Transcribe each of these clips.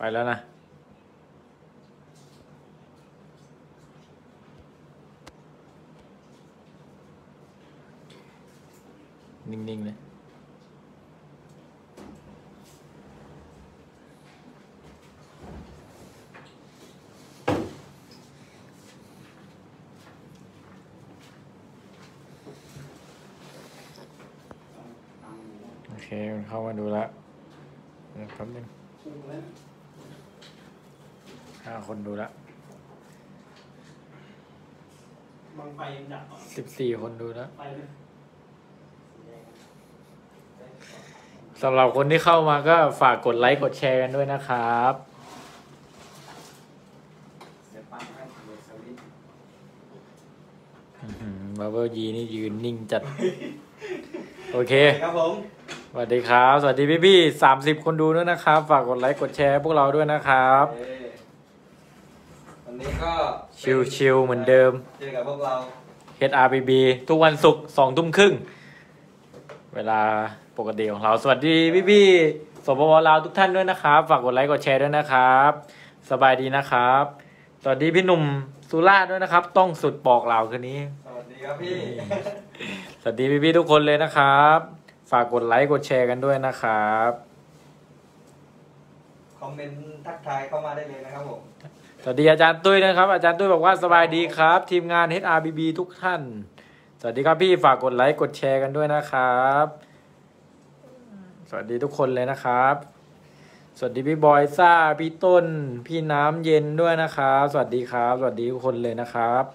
แล้วนะนิ่งๆเลยโอเคเข้ามาดูแล้วแป๊บนึง5 คนดูแล้ว14 คนดูแล้วสำหรับคนที่เข้ามาก็ฝากกดไลค์กดแชร์กันด้วยนะครับบาร์เบอร์ยีนี่ยืนนิ่งจัดโอเคครับผมสวัสดีครับสวัสดีพี่30 คนดูด้วยนะครับฝากกดไลค์กดแชร์พวกเราด้วยนะครับวันนี้ก็ชิลๆเหมือนเดิมเจอกับพวกเรา HRBB ทุกวันศุกร์ 20:30 เวลาปกติของเราสวัสดีพี่สปป.ลาวทุกท่านด้วยนะครับฝากกดไลค์กดแชร์ด้วยนะครับสบายดีนะครับสวัสดีพี่หนุ่มสุราษฎร์ด้วยนะครับต้องสุดปอกลาวคืนนี้สวัสดีครับพี่สวัสดีพี่ทุกคนเลยนะครับฝากกดไลค์กดแชร์กันด้วยนะครับคอมเมนต์ทักทายเข้ามาได้เลยนะครับผมสวัสดีอาจารย์ตุ้ยนะครับอาจารย์ตุ้ยบอกว่าสบายดีครับทีมงาน HRBB ทุกท่านสวัสดีครับพี่ฝากกดไลค์กดแชร์กันด้วยนะครับสวัสดีทุกคนเลยนะครับสวัสดีพี่บอยซ่าพี่ต้นพี่น้ำเย็นด้วยนะครับสวัสดีครับสวัสดีทุกคนเลยนะครับ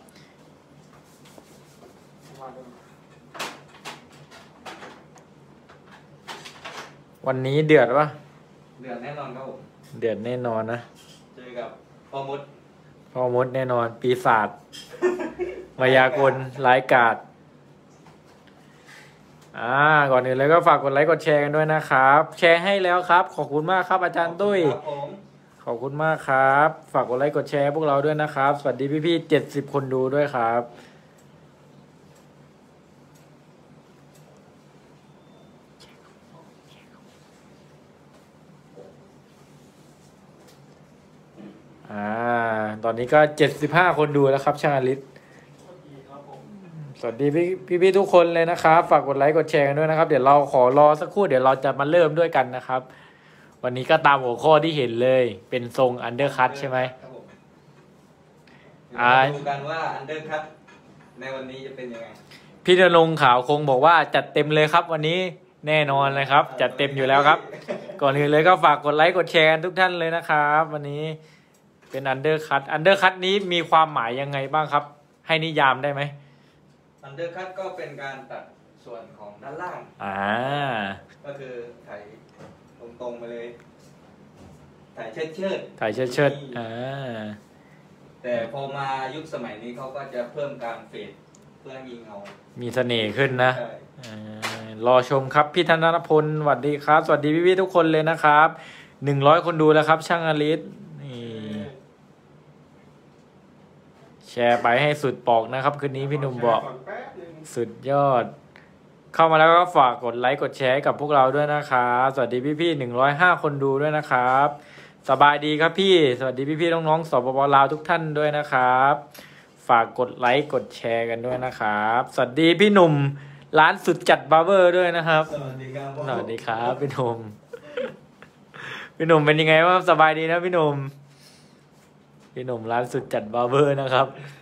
วันนี้เดือดปะเดือดแน่นอนครับผมเดือดแน่นอนนะเจอกับพ่อมดแน่นอนปีศาจมายากลร้ายกาจก่อนอื่นเลยก็ฝากกดไลค์กดแชร์กันด้วยนะครับแชร์ให้แล้วครับขอบคุณมากครับอาจารย์ตุ้ยขอบคุณมากครับฝากกดไลค์กดแชร์พวกเราด้วยนะครับสวัสดีพี่70 คนดูด้วยครับตอนนี้ก็75 คนดูแล้วครับช่างอลิศสวัสดีพี่ทุกคนเลยนะครับฝากกดไลค์กดแชร์กันด้วยนะครับเดี๋ยวเราขอรอสักครู่เดี๋ยวเราจะมาเริ่มด้วยกันนะครับวันนี้ก็ตามหัวข้อที่เห็นเลยเป็นทรงอันเดอร์คัตใช่ไหมดูกันว่าอันเดอร์คัตในวันนี้จะเป็นยังไงพี่ณรงค์ขาวคงบอกว่าจัดเต็มเลยครับวันนี้แน่นอนเลยครับจัดเต็มอยู่แล้วครับก่อนอื่นเลยก็ฝากกดไลค์กดแชร์ทุกท่านเลยนะครับวันนี้เป็นอันเดอร์คัตนี้มีความหมายยังไงบ้างครับให้นิยามได้ไหมอันเดอร์คัตก็เป็นการตัดส่วนของด้านล่างก็คือถ่ายตรงๆไปเลยถ่ายเชิดแต่พอมายุคสมัยนี้เขาก็จะเพิ่มการเฟดเพื่อมีเงามีเสน่ห์ขึ้นนะรอชมครับพี่ธนพลสวัสดีครับสวัสดีพี่ทุกคนเลยนะครับ100 คนดูแล้วครับช่างอลิศแชร์ไปให้สุดปอกนะครับคืนนี้พี่หนุ่มบอกสุดยอดเข้ามาแล้วก็ฝากกดไลค์กดแชร์กับพวกเราด้วยนะครับสวัสดีพี่105 คนดูด้วยนะครับสบายดีครับพี่สวัสดีพี่น้องๆสปป.ลาวทุกท่านด้วยนะครับฝากกดไลค์กดแชร์กันด้วยนะครับสวัสดีพี่หนุ่มร้านสุดจัดบาร์เบอร์ด้วยนะครับสวัสดีครับพี่หนุ่มเป็นยังไงบ้างสบายดีนะพี่หนุ่มร้านสุดจัดบาร์เบอร์นะครับ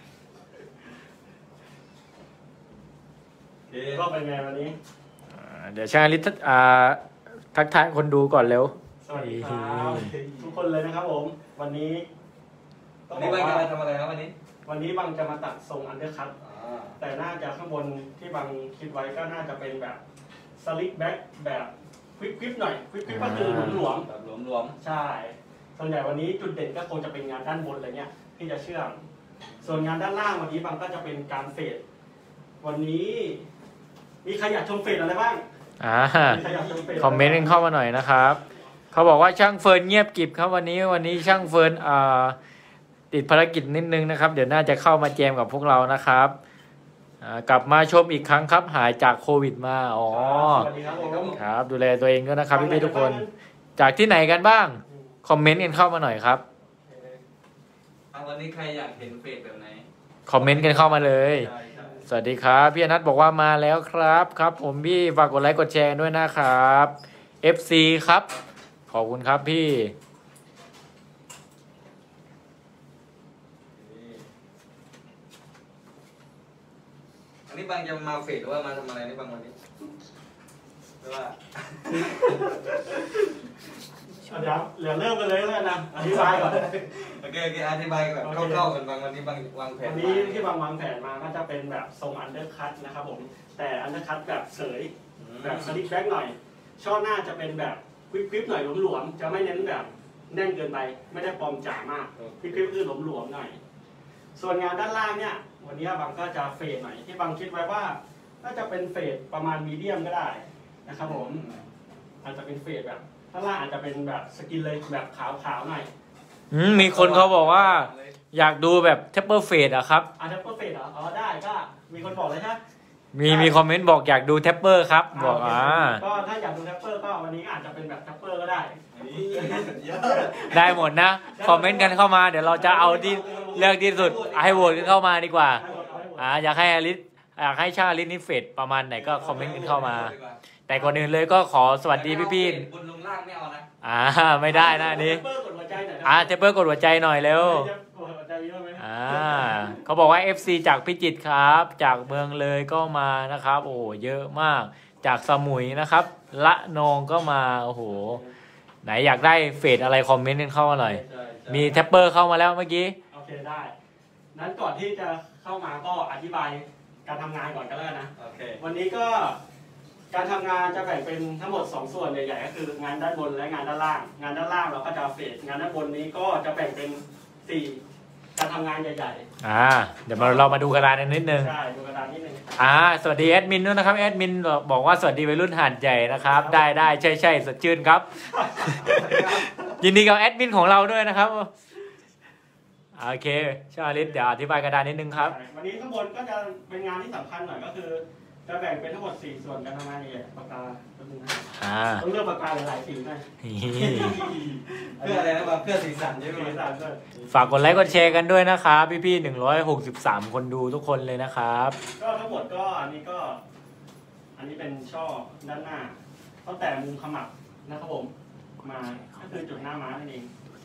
ก็เป็นไงวันนี้เดี๋ยวช่างอลิศทักทายคนดูก่อนเร็วสวัสดีครับทุกคนเลยนะครับผมวันนี้บังจะมาทำอะไรครับวันนี้บังจะมาตัดทรงอันเดอร์คัตแต่น่าจะข้างบนที่บังคิดไว้ก็น่าจะเป็นแบบสลิกแบ็คแบบควิปหน่อยควิปก็คือหลวมใช่ส่วนใหญ่วันนี้จุดเด่นก็คงจะเป็นงานด้านบนอะไรเงี้ยที่จะเชื่อมส่วนงานด้านล่างวันนี้บังก็จะเป็นการเฟดวันนี้มีใครอยากชมเฟดอะไรบ้างคอมเมนต์กันเข้ามาหน่อยนะครับเขาบอกว่าช่างเฟิร์นเงียบกริบครับวันนี้ช่างเฟิร์นติดภารกิจนิดนึงนะครับเดี๋ยวน่าจะเข้ามาแจมกับพวกเรานะครับกลับมาชมอีกครั้งครับหายจากโควิดมาสวัสดีครับครับดูแลตัวเองด้วยนะครับพี่ทุกคนจากที่ไหนกันบ้างคอมเมนต์กันเข้ามาหน่อยครับวันนี้ใครอยากเห็นเฟซแบบไหนคอมเมนต์กันเข้ามาเลยใช่สวัสดีครับพี่อนัทบอกว่ามาแล้วครับครับ ผมพี่ฝากกดไลค์กดแชร์ด้วยนะครับ FC ครับขอบคุณครับพี่อันนี้บางจะมาเฟซหรือว่ามาทำอะไรนี่บางวันนี้หรือว่าเดี๋ยวเริ่มกันเลยแล้วนะอธิบายก่อนโอเคอธิบายแบบคร่าวๆกันบางวันนี้บางวางแผนวันนี้ที่บางวางแผนมาก็จะเป็นแบบทรงอันเดอร์คัตนะครับผมแต่อันเดอร์คัตแบบเสยแบบสลิกแบ็กหน่อยช่อหน้าจะเป็นแบบควิบๆหน่อยหลวมๆจะไม่เน้นแบบแน่นเกินไปไม่ได้ปลอมจ๋ามากควิบๆคือหลวมๆหน่อยส่วนงานด้านล่างเนี่ยวันนี้บางก็จะเฟดหน่อยที่บางคิดไว้ว่าน่าจะเป็นเฟดประมาณมีเดียมก็ได้นะครับผมอาจจะเป็นเฟดแบบด้านล่างอาจจะเป็นแบบสกินเลยแบบขาวๆหน่อยมีคนเขาบอกว่าอยากดูแบบเทปเปอร์เฟดอะครับอาจจะเปอร์เฟกต์เหรออ๋อได้ก็มีคนบอกเลยใช่ไหมมีคอมเมนต์บอกอยากดูเทปเปอร์ครับบอกก็ถ้าอยากดูแทปเปอร์ก็วันนี้อาจจะเป็นแบบแทปเปอร์ก็ได้ได้หมดนะคอมเมนต์กันเข้ามาเดี๋ยวเราจะเอาที่เลือกที่สุดให้โหวตกันเข้ามาดีกว่าอยากให้อลิสอยากให้ช่างอลิสนี่เฟดประมาณไหนก็คอมเมนต์กันเข้ามา แต่ก่อนอื่นเลยก็ขอสวัสดีพี่บนลงล่างไม่เอานะไม่ได้นะอันนี้แทปเปอร์กดหัวใจหน่อยเทปเปอร์กดหัวใจหน่อยเร็วกดหัวใจเยอะไหมเขาบอกว่า FC จากพิจิตรครับจากเมืองเลยก็มานะครับโอ้เยอะมากจากสมุยนะครับละนองก็มาโอ้โหไหนอยากได้เฟดอะไรคอมเมนต์กันเข้ามาหน่อยมีแทปเปอร์เข้ามาแล้วเมื่อกี้โอเคได้นั้นก่อนที่จะเข้ามาก็อธิบายการทำงานก่อนก็แล้วนะวันนี้ก็การทำงานจะแบ่งเป็นทั้งหมด2ส่วนใหญ่ๆก็คืองานด้านบนและงานด้านล่างงานด้านล่างเราก็จะเฟดงานด้านบนนี้ก็จะแบ่งเป็น4การทำงานใหญ่ๆเดี๋ยวเรามาดูกระดานนิดนึงใช่ดูกระดานนิดนึงสวัสดีแอดมินด้วยนะครับแอดมินบอกว่าสวัสดีวัยรุ่นหาดใหญ่นะครับได้ใช่สดชื่นครับ ยินดีกับแอดมินของเราด้วยนะครับโอเคช่างอลิสเดี๋ยวอธิบายกระดานนิดนึงครับวันนี้ข้างบนก็จะเป็นงานที่สำคัญหน่อยก็คือจะแบ่งเป็นทั้งหมด4ส่วนการทำงานใหญ่ปากกาต้องเลือกปากกาหลายๆสีหน่อยเพื่ออะไรนะเพื่อสีสันใช่ไหมฝากกดไลค์กดแชร์กันด้วยนะครับพี่163คนดูทุกคนเลยนะครับก็ทั้งหมดก็อันนี้เป็นช่อด้านหน้าตั้งแต่มุมขมับนะครับผมมาก็คือจุดหน้าม้านั่นเอง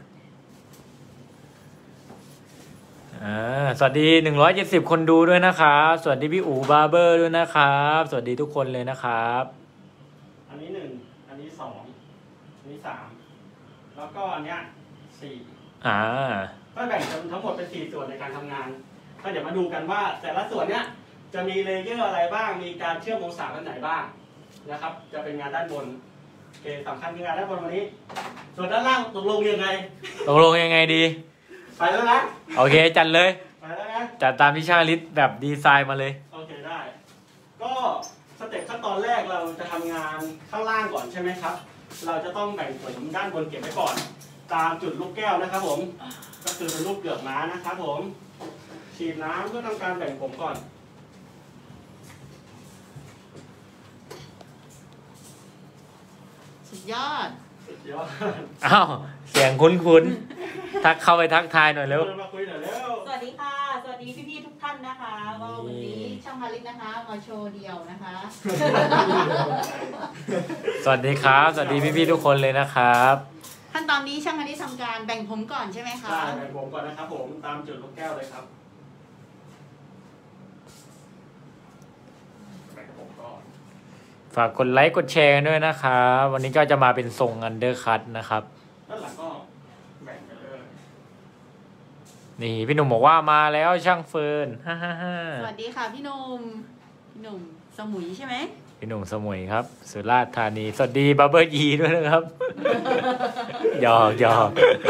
สวัสดี170คนดูด้วยนะครับสวัสดีพี่อู๋บาร์เบอร์ด้วยนะครับสวัสดีทุกคนเลยนะครับอันนี้1อันนี้2อันนี้3แล้วก็อันเนี้ย4ก็แบ่งทั้งหมดเป็น4ส่วนในการทำงานก็เดี๋ยวมาดูกันว่าแต่ละส่วนเนี้ยจะมีเลเยอร์อะไรบ้างมีการเชื่อมองศากันไหนบ้างนะครับจะเป็นงานด้านบนโอเคสำคัญคืองานด้านบนวันนี้ส่วนด้านล่างตกลงยังไงดีไปแล้วนะโอเคจัดเลยไปแล้วนะจัดตามที่ช่างอลิสแบบดีไซน์มาเลยโอเคได้ก็สเต็ปขั้นตอนแรกเราจะทำงานข้างล่างก่อนใช่ไหมครับเราจะต้องแบ่งส่วนด้านบนเก็บไว้ก่อนตามจุดลูกแก้วนะครับผมก็คือเป็นรูปเกือกม้านะครับผมฉีดน้ำเพื่อทำการแบ่งผมก่อนสุดยอดเสียงคุ้นทักเข้าไปทักทายหน่อยเร็วมาคุยหน่อยเร็วสวัสดีค่ะสวัสดีพี่ๆทุกท่านนะคะก็วันนี้ช่างมาลิกนะคะมาโชว์เดียวนะคะสวัสดีครับสวัสดีพี่ๆทุกคนเลยนะครับขั้นตอนนี้ช่างมาลิกทำการแบ่งผมก่อนใช่ไหมคะใช่แบ่งผมก่อนนะครับผมตามจุดลูกแก้วเลยครับฝากกดไลค์กดแชร์กันด้วยนะครับวันนี้ก็จะมาเป็นทรงอันเดอร์คัทนะครับด้านหลังก็แบ่งไปเลยนี่พี่หนุ่มบอกว่ามาแล้วช่างเฟิร์นสวัสดีค่ะพี่หนุ่มสมุยใช่ไหมพี่หนุ่มสมุยครับสุราษฎร์ธานีสวัสดีบับเบิ้ลยีด้วยนะครับหยอก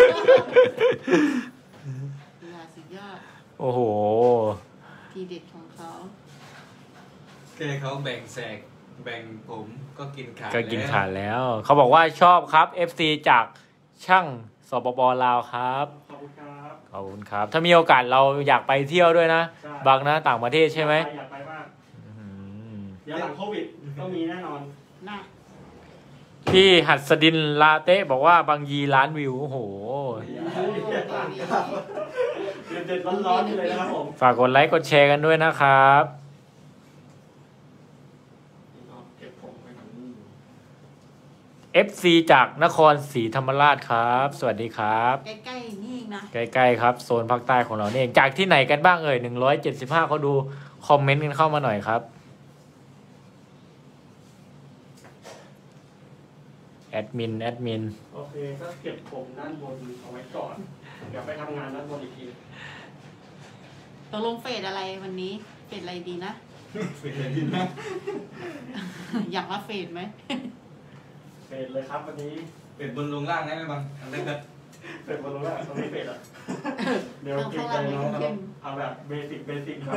สุดยอดโอ้โหทีเด็ดของเขาเขาแบ่งแสกแบ่งผมก็กินขาดแล้วเขาบอกว่าชอบครับ FC จากช่างสปป.ลาวครับขอบคุณครับถ้ามีโอกาสเราอยากไปเที่ยวด้วยนะบางนะต่างประเทศใช่ไหมอยากไปมากเดี๋ยวหลังโควิดก็มีแน่นอนนะพี่หัดสดินลาเต้บอกว่าบางยีล้านวิวโอ้โหเด็ดๆร้อนๆเลยนะครับผมฝากกดไลค์กดแชร์กันด้วยนะครับ FC จากนครศรีธรรมราชครับ สวัสดีครับใกล้ๆนี่เองนะใกล้ๆครับโซนภาคใต้ของเราเนี่ยจากที่ไหนกันบ้างเอ่ย175เขาดูคอมเมนต์กันเข้ามาหน่อยครับแอดมินโอเคก็เก็บผมด้านบนเอาไว้ก่อนเดี๋ยวไปทำงานด้านบนอีกทีตกลงเฟดอะไรวันนี้เฟดอะไรดีนะเฟดเลยนะอยากว่าเฟดไหมเฟดเลยครับวันนี้เฟดบนลงล่างได้ไหมบังอันเดอร์คัทเฟดบนลงแล้วตรงนี้เฟดอ่ะเดี๋ยวเก็บใจน้องเอาแบบเบสิกครับ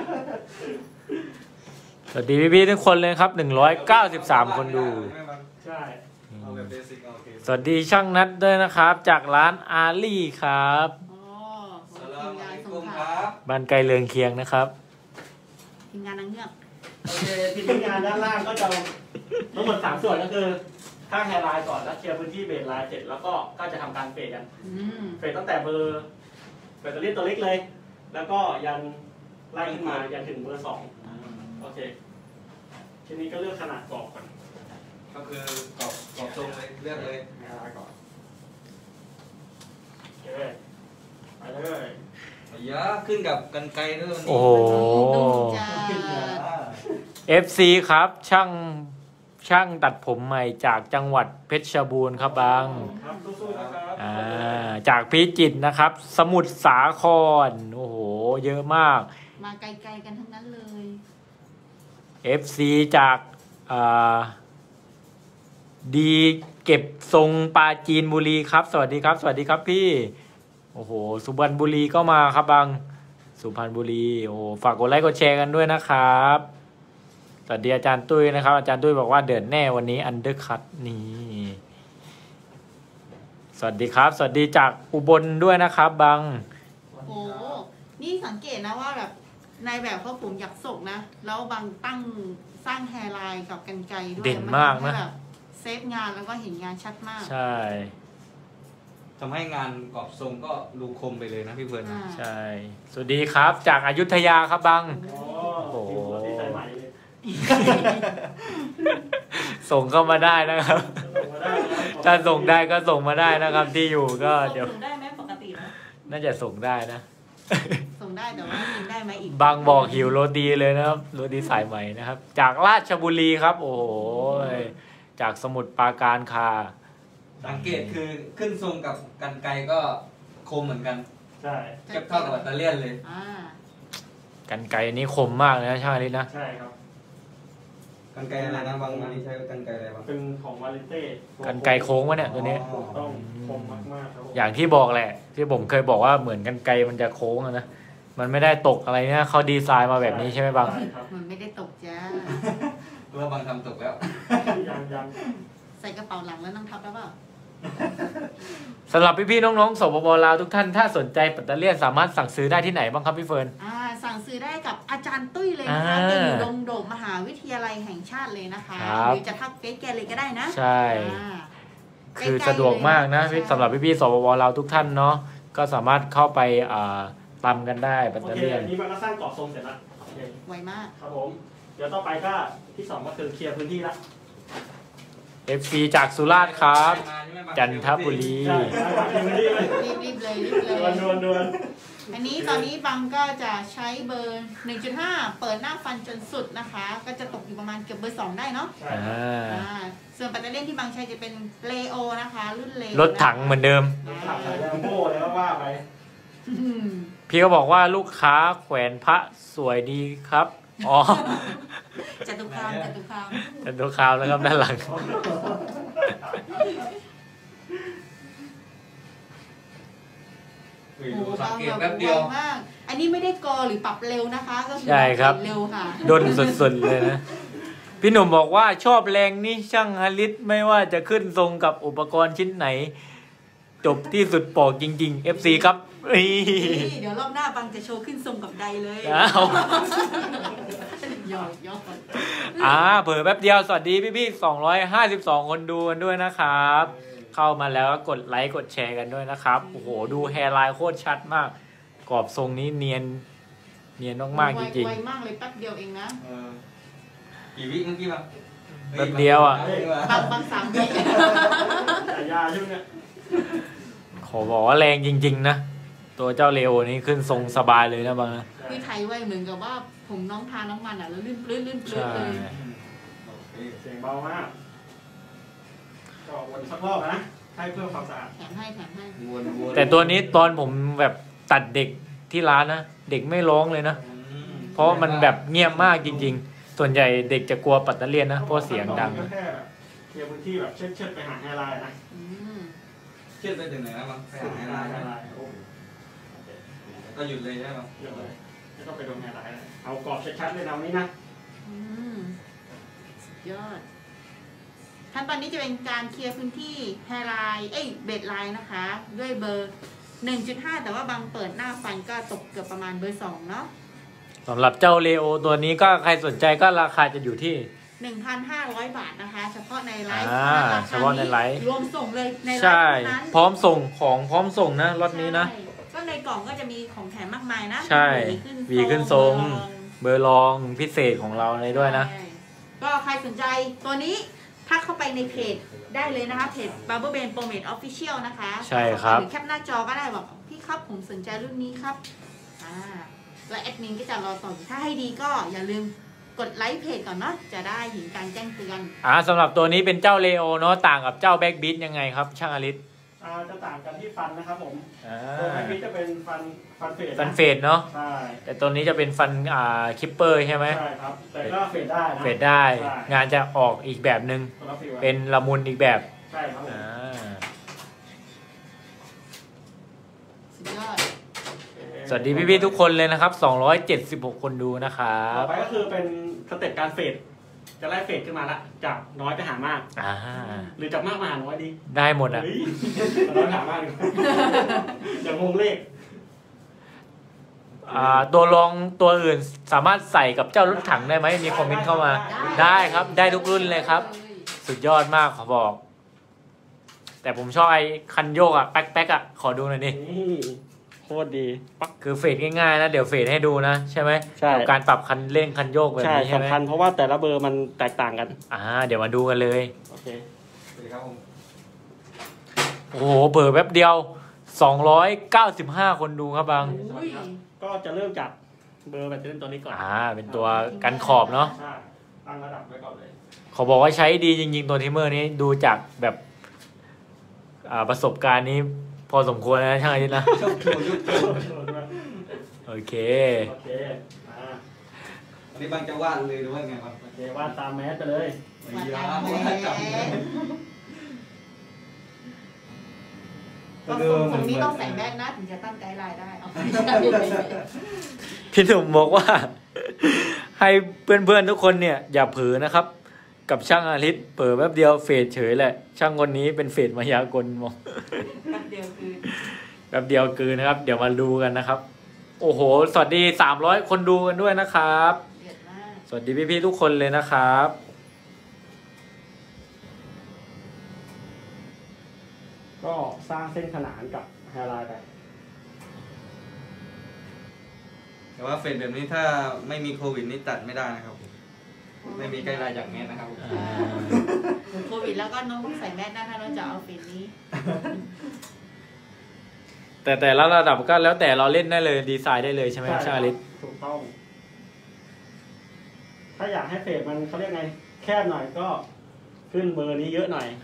สวัสดีพี่ๆทุกคนเลยครับ193คนดูใช่เอาแบบเบสิกโอเคสวัสดีช่างนัดด้วยนะครับ จากร้านอาลี่ครับอ๋อสลามทีมงานอะลัยสกุงมขคลารับบ้านไกลเรืองเคียงนะครับทีมงานนางเงือกโอเคทีมงานด้านล่างก็จะทั้งหมด3ส่วนก็คือข้างแฮร์ไลน์ก่อนแล้วเคลียร์พื้นที่เบสไลน์เสร็จแล้วก็จะทำการเฟดกัน เฟดตั้งแต่เบอร์แบตเตอรี่ตัวเล็กเลย แล้วก็ยันไล่ขึ้นมายันถึงเบอร์2โอเคทีนี้ก็เลือกขนาดกรอบก่อนก็คือกรอบทรงเลยเลือกเลยแฮร์ไลน์ก่อนโอเคไปเลยเยอะขึ้นกับกันไกลด้วยวันนี้โอ้โหจ้า FC ครับช่างตัดผมใหม่จากจังหวัดเพชรบูรณ์ครับบางครับสู้ๆนะครับจากพิจิตรนะครับ สมุทรสาครโอ้โหเยอะมากมาไกลๆกันทั้งนั้นเลย FC จากดีเก็บทรงปราจีนบุรีครับ สวัสดีครับ สวัสดีครับพี่โอ้โหสุพรรณบุรีก็มาครับบางสุพรรณบุรีโอ้ฝากกดไลค์กดแชร์กันด้วยนะครับสวัสดีอาจารย์ตุ้ยนะครับอาจารย์ตุ้ยบอกว่าเดินแน่วันนี้อันเดอร์คัทนี่สวัสดีครับ สวัสดีจากอุบลด้วยนะครับบางโอ้นี่สังเกตนะว่าแบบในแบบเขาผมอยากศกนะ แล้วบางตั้งสร้างแฮร์ไลน์กับกันไกรด้วยเด่นมากนะแบบเซฟงานแล้วก็เห็นงานชัดมากใช่ทำให้งานกรอบทรงก็ดูคมไปเลยนะพี่เฟิร์นอ่าใช่ สวัสดีครับจากอยุธยาครับบังโอ้โหที่ใส่ใหม่เลยส่งเข้ามาได้นะครับส่งมาได้นะครับถ้าส่งได้ก็ส่งมาได้นะครับ ที่อยู่ก็เดี๋ยวส่งได้ไหมปกติแล้วน่าจะส่งได้นะส่งได้แต่ว่ากินได้ไหมอีกบางบอกหิวโรตีเลยนะครับโรตีสายใหม่นะครับ จากราชบุรีครับ โอ้โหจากสมุทรปราการคาสังเกตคือขึ้นทรงกับกันไกลก็คมเหมือนกันใช่เทียบเท่ากับแบตเตอรี่เลยอ่ากันไกรนี้คมมากเลยนะช่างอลิศนะใช่ครับกันไกลอะไรนะบางวันนี้ใช้กันไกลอะไรบ้างเป็นของวาลิเต้กันไกรโค้งวะเนี่ยตัวนี้ต้องคมมากๆครับผมอย่างที่บอกแหละ ที่ผมเคยบอกว่าเหมือนกันไกรมันจะโค้งอะนะมันไม่ได้ตกอะไรเนี่ยเขาดีไซน์มาแบบนี้ใช่ไหมบังใช่ครับมันไม่ได้ตกจ้าเมื่อบางทำตกแล้วยังใส่กระเป๋าหลังแล้วนั่งทับแล้วเปล่าสำหรับพี่ๆน้องๆสปปลาวทุกท่านถ้าสนใจแบตเตอรี่สามารถสั่งซื้อได้ที่ไหนบ้างครับพี่เฟิร์นสั่งซื้อได้กับอาจารย์ตุ้ยเลยนะคะอ่าแกอยู่ดงโดมมหาวิทยาลัยแห่งชาติเลยนะคะครับหรือจะทักเฟซแกเลยก็ได้นะใช่อ่าคือสะดวกมากนะใช่สำหรับพี่ๆสปปลาวทุกท่านเนาะก็สามารถเข้าไปตำกันได้แบตโอเตอเครี่อันนี้มันก็สร้างกรอบทรงเสร็จแล้วโอเคไวมากครับผม เดี๋ยวต่อไปก็ที่2ก็คือเคลียร์พื้นที่ละ FC จากสุราษฎร์ครับ จันทบุรีใช่เคลียร์พื้นที่เลยรีบเลยรีบเลยดวนอันนี้ตอนนี้บังก็จะใช้เบอร์ 1.5 เปิดหน้าฟันจนสุดนะคะ ก็จะตกอยู่ประมาณเกือบเบอร์ 2 ได้เนาะใช่อ่าส่วนแบตเตอรี่ที่บังใช้จะเป็นเลโอนะคะ รุ่นเลโอรถถังเหมือนเดิมขับสายแลมโบ้เลยก็ว่าไปพี่ก็บอกว่าลูกค้าแขวนพระสวยดีครับอ๋อจตุคามจตุคามจะดูข่าวแล้วครับด้านหลังโอ้โหสังเกตแป๊บเดียวไวมาก อันนี้ไม่ได้กอหรือปรับเร็วนะคะ ก็คือใช่ครับเร็วค่ะดนสุดๆเลยนะ พี่หนุ่มบอกว่าชอบแรงนี่ช่างฮาริสไม่ว่าจะขึ้นทรงกับอุปกรณ์ชิ้นไหน จบที่สุดปอกจริงๆ FC ครับนี่เดี๋ยวรอบหน้าบังจะโชว์ขึ้นทรงกับใดเลยอ้าวยอดยอดเผยแป๊บเดียวสวัสดีพี่252 คนดูกันด้วยนะครับ เข้ามาแล้วก็กดไลค์กดแชร์กันด้วยนะครับโอ้โหดูแฮร์ไลน์โคตรชัดมากกรอบทรงนี้เนียนมากๆจริงไวมากเลยแป๊บเดียวเองนะกี่วิเมื่อกี้ป่ะแป๊บเดียวอ่ะบาง3 วิแต่ยาใช่ไหมเนี่ยขอบอกว่าแรงจริงๆนะตัวเจ้าเลโอนี้ขึ้นทรงสบายเลยนะบางนะคือไทยไวเหมือนกับว่าผมน้องทาน้ำมันอ่ะแล้วลื่นปลื้นเลยใช่เสียงเบามากก็วนสักรอบนะให้เพื่อความสะอาดแถมให้แต่ตัวนี้ตอนผมแบบตัดเด็กที่ร้านนะเด็กไม่ร้องเลยนะเพราะมันแบบเงียบมากจริงๆส่วนใหญ่เด็กจะกลัวปัตเตอร์เลียนนะเพราะเสียงดังก็แค่เคลียร์พื้นที่แบบเชิดไปหาแฮร์ไลน์นะเชื่อไปถึงไหนแล้วมั้งไปหาให้ได้โอ้ก็หยุดเลยใช่ไหมเยอะเลยไม่ต้องไปโดนแฮร์ไลน์นะเอากรอบชัดๆเลยนะวันนี้นะสุดยอดขั้นตอนนี้จะเป็นการเคลียร์พื้นที่แฮร์ไลน์เบดไลน์นะคะ ด้วยเบอร์ 1.5 แต่ว่าบางเปิดหน้าฟันก็ตกเกือบประมาณเบอร์ 2 เนาะสำหรับเจ้าเลโอตัวนี้ก็ใครสนใจก็ราคาจะอยู่ที่ 1,500 บาทนะคะ เฉพาะในไลฟ์เฉพาะในไลฟ์รวมส่งเลยในไลฟ์ใช่เท่านั้นพร้อมส่งของพร้อมส่งนะรถนี้นะใช่ก็ในกล่องก็จะมีของแถมมากมายนะใช่วีขึ้นทรง เบอร์รองพิเศษของเราเลยด้วยนะใช่ก็ใครสนใจตัวนี้ทักเข้าไปในเพจได้เลยนะคะเพจ Barber Brain Pomade Official นะคะใช่ครับหรือแคปหน้าจอก็ได้บอกพี่ครับผมสนใจรุ่นนี้ครับแล้วแอดมินก็จะรอตอบถ้าให้ดีก็อย่าลืมกดไลค์เพจก่อนเนาะจะได้เห็นการแจ้งเตือนสำหรับตัวนี้เป็นเจ้าเลโอเนาะต่างกับเจ้าแบ็กบิทยังไงครับช่างอลิสจะต่างกันที่ฟันนะครับผมตัวแม็กบิทจะเป็นฟันเฟดฟันเฟดเนาะใช่แต่ตัวนี้จะเป็นฟันคิปเปอร์ใช่ไหมใช่ครับแต่ก็เฟดได้นะเฟดได้ใช่งานจะออกอีกแบบหนึ่งคนละฟิลเป็นละมุนอีกแบบใช่ครับผมสุดยอดสวัสดีพี่ๆทุกคนเลยนะครับ276 คนดูนะครัต่อบ ไปก็คือเป็นสเต็ปการเฟดจะไล่เฟดขึ้นมาละจากน้อยไปหามาก หรือจากมากมาหาน้อยดีได้หมดอ่ะเฮ้ยน้อยหามากดีกว่าอย่างงงเลขตัวรองตัวอื่นสามารถใส่กับเจ้ารถถังได้ไหมมีคอมเมนต์เข้ามา ได้ครับได้ทุกรุ่นเลยครับ สุดยอดมากขอบอก แต่ผมชอบไอ้คันโยกอะแป๊กอะขอดูหน่อยดินี่โคตรดีปักคือเฟดง่ายๆนะเดี๋ยวเฟดให้ดูนะใช่ไหมใช่กับการปรับคันเร่งคันโยกแบบใช่นี้ใช่ไหมสำคัญเพราะว่าแต่ละเบอร์มันแตกต่างกันเดี๋ยวมาดูกันเลยโอเคสวัสดีครับผมโอ้โหเปิดแป๊บเดียว295 คนดูครับบางอุ้ยก็จะเริ่มจากเบอร์แบตเตอรี่ตัวนี้ก่อนเป็นตัวกันขอบเนาะใช่ตั้งระดับไว้ก่อนเลยเขาบอกว่าใช้ดีจริงๆตัวทิมเมอร์นี้ดูจากแบบประสบการณ์นี้พอสมควรนะช่างอาทิตย์นะชอบโชว์ยุคโชว์โอเคโอเคอ่าอันนี้บางจะวาดเลยหรือว่าไงครับโอเควาดตามแมสไปเลยไม่ยากวาดจับเลยต้องตรงนี้ต้องใส่แมสนะถึงจะตั้งไกด์ไลน์ได้เอาพี่หนุ่มบอกว่า ให้เพื่อนๆทุกคนเนี่ยอย่าเผลอนะครับ กับช่างอาทิตย์เปิดแป๊บเดียวเฟดเฉยแหละช่างคนนี้เป็นเฟดมายากลมองแป๊บเดียวคือแป๊บเดียวคือนะครับ เดี๋ยวมาดูกันนะครับ โอ้โหสวัสดี300 คนดูกันด้วยนะครับเดือดมากสวัสดีพี่ๆทุกคนเลยนะครับก็สร้างเส้นขนานกับแฮร์ไลน์ไปแต่ว่าเฟดแบบนี้ถ้าไม่มีโควิดนี่ตัดไม่ได้นะครับ ไม่มีไกด์ไลน์จากแมสนะครับโควิดแล้วก็น้องต้องใส่แมสนะถ้าเราจะเอาฟินนี้แต่ละระดับก็แล้วแต่เราเล่นได้เลยดีไซน์ได้เลยใช่ไหมช่างอาทิตย์ถูกต้อง ถ้าอยากให้เฟดมันเขาเรียกไง แคบหน่อยก็ขึ้นเบอร์นี้เยอะหน่อย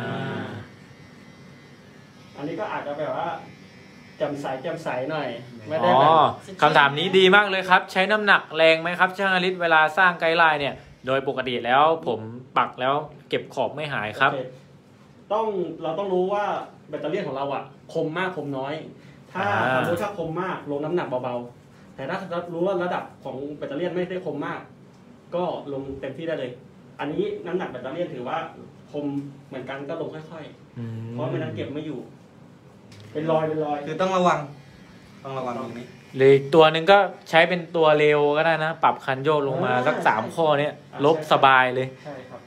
อันนี้ก็อาจจะแบบว่าแจ่มใสหน่อย ไม่ได้แบบคำถามนี้ดีมากเลยครับ ใช้น้ำหนักแรงไหมครับช่างอาทิตย์เวลาสร้างไกด์ไลน์เนี่ย โดยปกติแล้วผมปักแล้วเก็บขอบไม่หายครับโอเคเราต้องรู้ว่าแบตเตอรี่ของเราอ่ะ คมมากคมน้อย ถ้าสมมติถ้าคมมากลงน้ำหนักเบาๆแต่ถ้ารู้ว่าระดับของแบตเตอรี่ไม่ได้คมมาก ก็ลงเต็มที่ได้เลย อันนี้น้ำหนักแบตเตอรี่ถือว่าคมเหมือนกันก็ลงค่อยๆเพราะไม่นั้นเก็บไม่อยู่ เป็นรอยคือต้องระวังต้องระวังตรงนี้หรืออีกตัวหนึ่งก็ใช้เป็นตัวเร็วก็ได้นะ ปรับคันโยกลงมาสัก3 ข้อเนี้ยลบสบายเลยใช่ครับ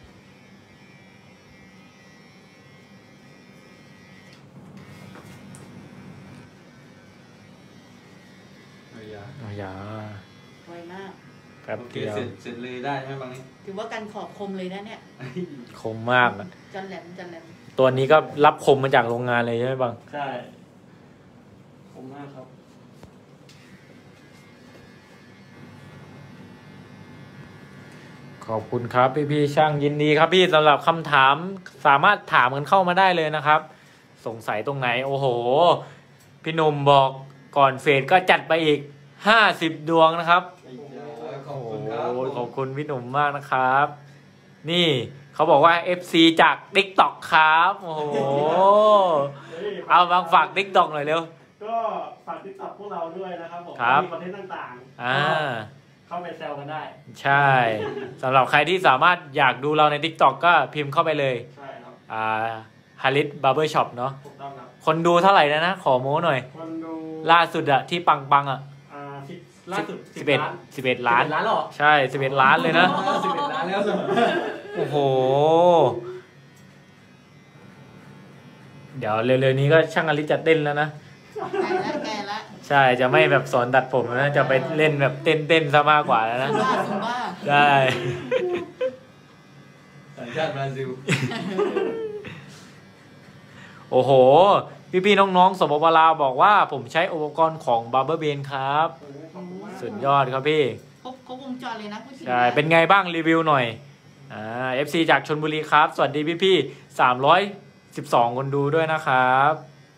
อย่าไวมากแป๊บเดียวเสร็จเลยได้ใช่ไหมบางนี้ถือว่าการขอบคมเลยนะเนี่ยคมมากอะจันแหลมจันแหลมตัวนี้ก็รับคมมาจากโรงงานเลยใช่ไหมบังใช่ผมมากครับขอบคุณครับพี่ๆช่างยินดีครับพี่สำหรับคำถามสามารถถามกันเข้ามาได้เลยนะครับ สงสัยตรงไหนโอ้โห พี่หนุ่มบอกก่อนเฟสก็จัดไปอีก50 ดวงนะครับขอบคุณครับโอ้ยขอบคุณพี่หนุ่มมากนะครับ นี่เขาบอกว่า FC จาก TikTok ครับโอ้โหเอาบางฝาก TikTok หน่อยเร็วก็ฝากติดต่อพวกเราด้วยนะครับผมครับมีคอนเทนต์ต่างๆอ่าเข้าไปแซวกันได้ใช่สำหรับใครที่สามารถอยากดูเราใน TikTok ก็พิมพ์เข้าไปเลยใช่ครับฮาริสบาร์เบอร์ช็อปเนาะถูกต้องครับคนดูเท่าไหร่นะขอโม้หน่อยคนดูล่าสุดอะที่ปังๆอะล่าสุด 11 ล้านล้านหรอใช่11 ล้านเลยนะ 11 ล้านแล้วโอ้โห เดี๋ยวเร็วๆนี้ก็ช่างอลิสจะเต้นแล้วนะแก่ละใช่จะไม่แบบสอนตัดผมนะจะไปเล่นแบบเต้นซะมากกว่าแล้วนะบ้าสมบ้าใช่สัญชาติบราซิลโอ้โห พี่ๆน้องๆสปปลาวบอกว่าผมใช้อุปกรณ์ของบาร์เบอร์เบนครับ สุดยอดครับพี่ครบวงจรเลยนะผู้ชมใช่ เป็นไงบ้างรีวิวหน่อยFC จากชลบุรีครับ สวัสดีพี่ๆ312 คนดูด้วยนะครับ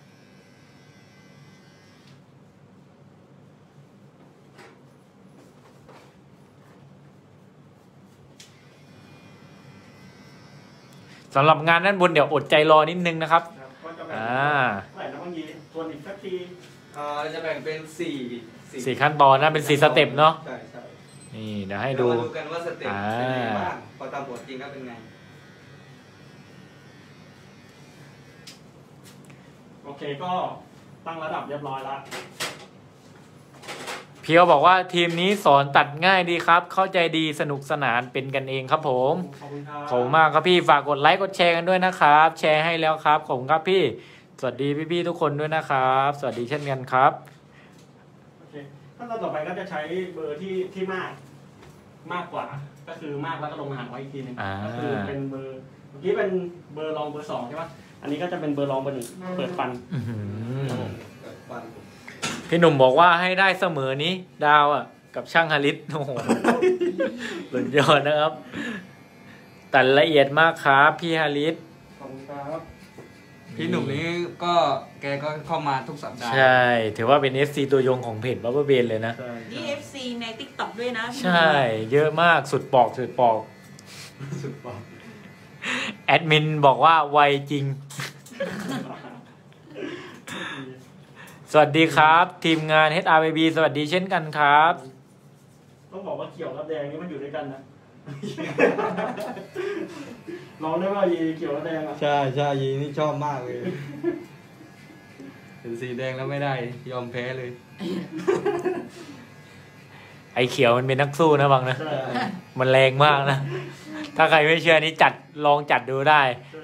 สำหรับงานด้านบนเดี๋ยวอดใจรอนิดนึงนะครับก็จะแบ่งอ่าเท่าไหร่นะบางทีส่วนอีกสักทีจะแบ่งเป็น 4 ขั้นตอนนะเป็น4 สเต็ปเนาะใช่ใช่นี่เดี๋ยวให้เดี๋ยวดูมาดูกันว่าสเต็ปเป็นยังไงบ้างพอตามบทจริงแล้วเป็นไงโอเคก็ตั้งระดับเรียบร้อยแล้วเพียวบอกว่าทีมนี้สอนตัดง่ายดีครับ เข้าใจดีสนุกสนานเป็นกันเองครับผมขอบคุณครับขอบคุณมากครับพี่ฝากกดไลค์กดแชร์กันด้วยนะครับ แชร์ให้แล้วครับขอบคุณครับพี่สวัสดีพี่ๆทุกคนด้วยนะครับ สวัสดีเช่นกันครับโอเคขั้นตอนต่อไปก็จะใช้เบอร์ที่มากกว่า ก็คือมากแล้วก็ลงรหัสไว้อีกทีหนึงก็คือเป็นเบอร์เมื่อกี้เป็นเบอร์รองเบอร์ 2ใช่ปะอันนี้ก็จะเป็นเบอร์รองเบอร์ 1เปิดฟันอื้อหือเกิดฟันพี่หนุ่มบอกว่าให้ได้เสมอนี้ดาวอ่ะกับช่างฮาริสโอ้โหสุดยอดนะครับตัดละเอียดมากครับพี่ฮาริสขอบคุณครับพี่หนุ่มนี้ก็แกก็เข้ามาทุกสัปดาห์ใช่ ถือว่าเป็น FC ตัวยงของเพจบับเบิ้ลเบนเลยนะนี่ FC ใน TikTok ด้วยนะใช่ เยอะมากสุดปอกสุดปอดแอดมินบอกว่าไวจริง สวัสดีครับ ทีมงาน HRBB สวัสดีเช่นกันครับต้องบอกว่าเขียวกับแดงนี่มันอยู่ด้วยกันนะ ลองได้ว่ายีเขียวกับแดงอ่ะใช่ใช่ยีนี่ชอบมากเลยเห็นสีแดงแล้วไม่ได้ยอมแพ้เลยไอเขียวมันเป็นนักสู้นะบังนะใช่มันแรงมากนะ ถ้าใครไม่เชื่อนี่ลองจัดดูได้ใช่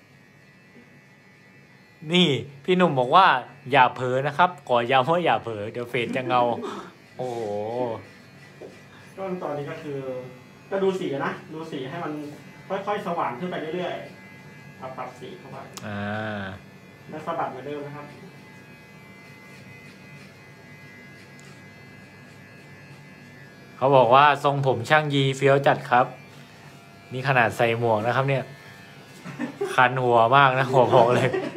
นี่พี่หนุ่มบอกว่าอย่าเผลอนะครับ ขอย้ำว่าอย่าเผลอเดี๋ยวเฟซจะเงา โอ้โหก็ตอนนี้ก็คือก็ดูสีนะดูสีให้มันค่อยๆสว่างขึ้นไปเรื่อยๆปรับสีเข้าไป แล้วสะบัดเหมือนเดิมนะครับเขาบอกว่าทรงผมช่างยีเฟี้ยวจัดครับ นี่ขนาดใส่หมวกนะครับเนี่ย คันหัวมากนะหัวบอกเลย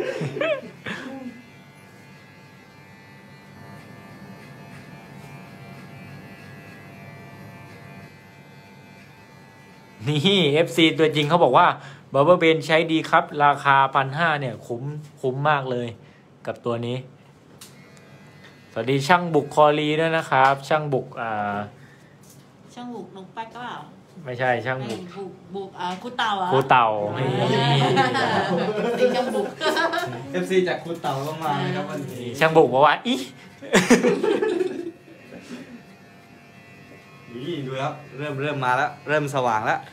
นี่ FC ตัวจริงเขาบอกว่าบับเบิ้ลเบนใช้ดีครับ ราคา1,500เนี่ยคุ้มมากเลยกับตัวนี้ สวัสดีช่างบุกคอรีด้วยนะครับ ช่างบุกช่างบุกนกแป๊กก็เปล่าไม่ใช่ช่างบุกบุกครูเต่าอ่ะครูเต่าตีช่างบุก FC จากครูเต่าก็มานะครับวันนี้ช่างบุกบอกว่าอีนี่ดูครับเริ่มมาแล้วเริ่มสว่างแล้ว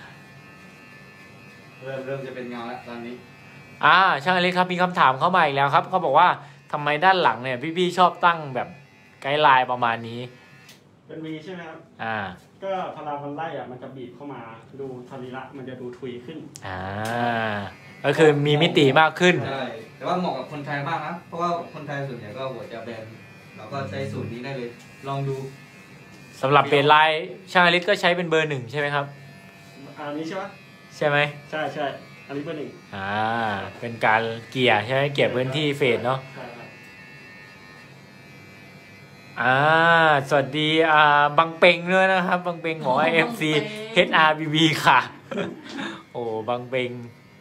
เริ่มจะเป็นเงาแล้วตอนนี้ช่างอเล็กครับมีคำถามเข้ามาอีกแล้วครับเขาบอกว่าทำไมด้านหลังเนี่ยพี่ๆชอบตั้งแบบไกด์ไลน์ประมาณนี้เป็นวีใช่ไหมครับก็พลังมันไล่มันจะบีบเข้ามาดูสรีระมันจะดูทุยขึ้นก็คือมีมิติมากขึ้นใช่แต่ว่าเหมาะกับคนไทยมากนะเพราะว่าคนไทยส่วนใหญ่ก็หัวจะแบนเราก็ใช้สูตรนี้ได้เลยลองดูสำหรับเบสไลน์ช่างอเล็กก็ใช้เป็นเบอร์ 1ใช่ไหมครับอันนี้ใช่ไหมใช่ไหมใช่อันนี้เบอร์ 1เป็นการเกี่ยใช่ไหมเกี่ยพื้นที่เฟสเนาะสวัสดีบังเปงด้วยนะครับบังเปงของ IFC HRBB ค่ะโอ้บังเปง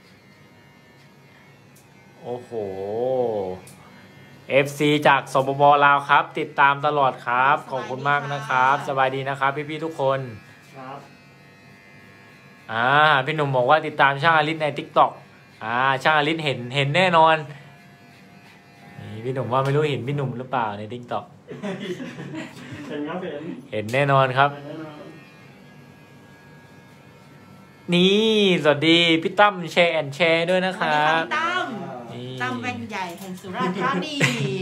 โอ้โห FC จากสปป.ลาวครับติดตามตลอดครับขอบคุณมากนะครับสบายดีนะครับพี่ๆทุกคนครับพี่หนุ่มบอกว่าติดตามช่างอลิศใน TikTok ช่างอลิศเห็นแน่นอนนี่พี่หนุ่มว่าไม่รู้เห็นพี่หนุ่มหรือเปล่าใน TikTok เห็นครับเห็นแน่นอนครับนี่สวัสดีพี่ตั้มแชร์ด้วยนะครับตั้มแว่นใหญ่แห่งสุราษฎร์ธานี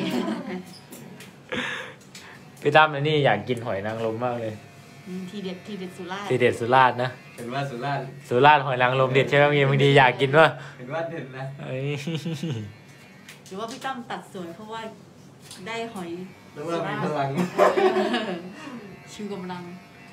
พี่ตั้มนี่อยากกินหอยนางรมมากเลยทีเด็ดสุราษฎร์ทีเด็ดสุราษฎร์นะเห็นว่าสุราษฎร์หอยนางรมเด็ดใช่ไหมบางทีอยากกินว่าเห็นว่าเด็ดนะหรือว่าพี่ตั้มตัดสวยเพราะว่าได้หอยหรือว่ามีพลังชูกำลัง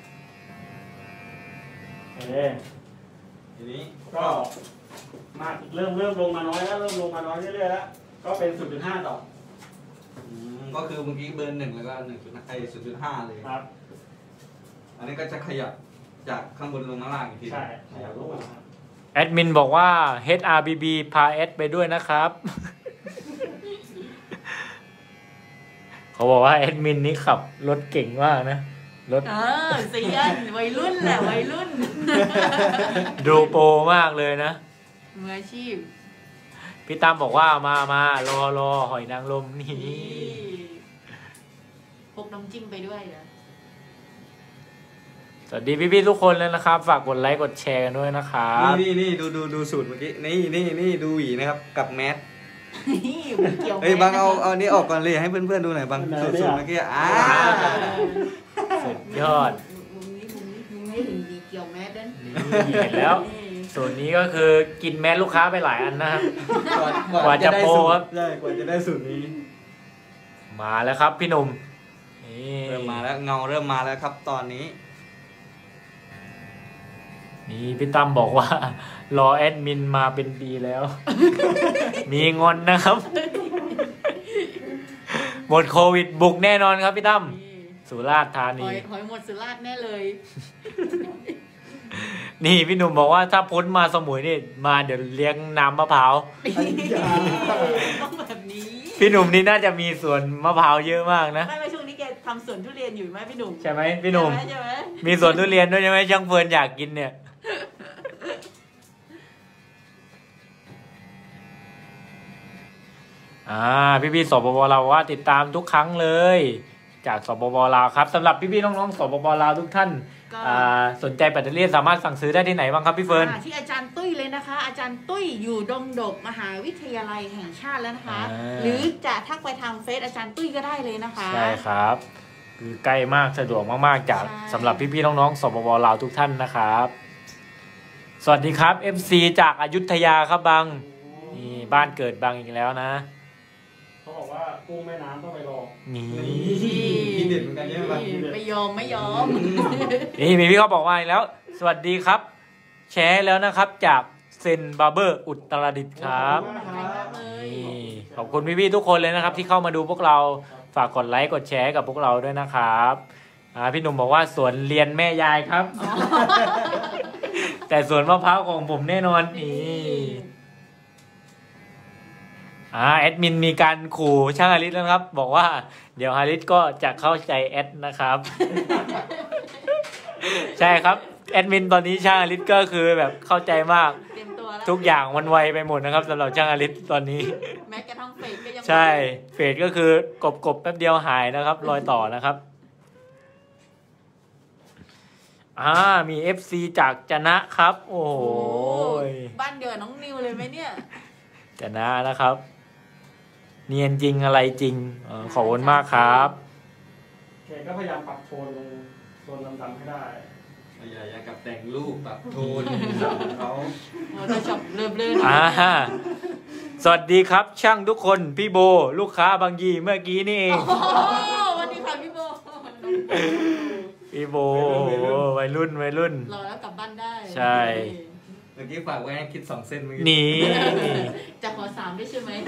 ทีนี้ก็มาเริ่มลงมาน้อยแล้วเริ่มลงมาน้อยเรื่อยๆแล้วก็เป็น 0.5 ต่อก็คือเมื่อกี้เบอร์ 1แล้วก็ 0.5 เลยครับอันนี้ก็จะขยับจากข้างบนลงมาล่างอีกทีใช่ขยับลงมาแอดมินบอกว่า HRBB พาแอดไปด้วยนะครับเขาบอกว่าแอดมินนี้ขับรถเก่งมากนะรถเซียนวัยรุ่นแหละวัยรุ่นดูโปรมากเลยนะมืออาชีพพี่ตั้มบอกว่ามารอหอยนางรมนี่พกน้ำจิ้มไปด้วยนะสวัสดีพี่ๆทุกคนเลยนะครับฝากกดไลค์กดแชร์กันด้วยนะครับนี่ดูสูตรเมื่อกี้นี่ดูหวีนะครับกับแมสเฮ้ยบางเอานี้ออกก่อนเลยให้เพื่อนๆดูหน่อยบางสูตรเมื่อกี้สุดยอดมุมนี้เห็นดีเกี่ยวแมสด้วยเห็นแล้วส่วนนี้ก็คือกินแมสลูกค้าไปหลายอันนะครับกว่าจะโปรครับใช่กว่าจะได้สูตรนี้มาแล้วครับพี่หนุ่มเริ่มมาแล้วเงาเริ่มมาแล้วครับตอนนี้นี่พี่ตั้มบอกว่ารอแอดมินมาเป็นปีแล้วมีงอนนะครับหมดโควิดบุกแน่นอนครับพี่ตั้มสุราษฎร์ธานีหอยหมดสุราษฎร์แน่เลยนี่พี่หนุ่มบอกว่าถ้าพ้นมาสมุยนี่มาเดี๋ยวเลี้ยงน้ำมะพร้าวต้องแบบนี้พี่หนุ่มนี่น่าจะมีสวนมะพร้าวเยอะมากนะไม่ช่วงนี้แกทำสวนทุเรียนอยู่ไหมพี่หนุ่มใช่ไหมพี่หนุ่มมีสวนทุเรียนด้วยใช่ไหมช่างเฟิร์นอยากกินเนี่ยพี่ๆสปป.ลาวว่าติดตามทุกครั้งเลยจากสปป.ลาวครับสำหรับพี่ๆน้องๆสปป.ลาวทุกท่านสนใจแบตเตอรี่สามารถสั่งซื้อได้ที่ไหนบ้างครับพี่เฟิร์นที่อาจารย์ตุ้ยเลยนะคะอาจารย์ตุ้ยอยู่ดงดกมหาวิทยาลัยแห่งชาติแล้วนะคะหรือจะทักไปทางเฟซอาจารย์ตุ้ยก็ได้เลยนะคะใช่ครับคือใกล้มากสะดวกมากๆจากสำหรับพี่ๆน้องๆสปป.ลาวทุกท่านนะครับสวัสดีครับ FC จากอยุธยาครับบังนี่บ้านเกิดบังอีกแล้วนะเขาบอกว่ากุ้งแม่น้ำต้องไปรอนี่กินเด็ดเหมือนกันใช่ไหมไม่ยอมนี่มีพี่เขาบอกว่าแล้วสวัสดีครับแชร์แล้วนะครับจากเซนบาร์เบอร์อุตรดิตถ์ครับขอบคุณพี่ๆทุกคนเลยนะครับที่เข้ามาดูพวกเราฝากกดไลค์กดแชร์กับพวกเราด้วยนะครับพี่หนุ่มบอกว่าสวนเรียนแม่ยายครับแต่สวนมะพร้าวของผมแน่นอนนี่แอดมินมีการขู่ช่างฮาริสแล้วครับบอกว่าเดี๋ยวฮาริสก็จะเข้าใจแอดนะครับ ใช่ครับแอดมินตอนนี้ช่างอลิศก็คือแบบเข้าใจมากเตรียมตัวแล้วทุกอย่างมันไวไปหมดนะครับสำหรับช่างอลิศตอนนี้แม้กระทั่งเฟซก็ยังใช่เฟดก็คือกบแป๊บเดียวหายนะครับ รอยต่อนะครับมี FC จากจนะครับ โอ้โหบ้านเดียวกับน้องนิวเลยไหมเนี่ยจนะนะครับ เนียนจริงอะไรจริงขอบคุณมากครับแกก็พยายามปรับโทนลงโทนดำๆให้ได้อย่ากับแต่งรูปปรับโทนสับเขาโอ้จะชอบเริ่มเลื่อนสวัสดีครับ ช่างทุกคนพี่โบลูกค้าบางยีเมื่อกี้นี่เองวันนี้ค่ะพี่โบพี่โบวัยรุ่นรอแล้วกลับบ้านได้ใช่เมื่อกี้ฝากไว้ให้คิด2 เส้นเมื่อกี้หนีจะขอ3ด้วยใช่ไหม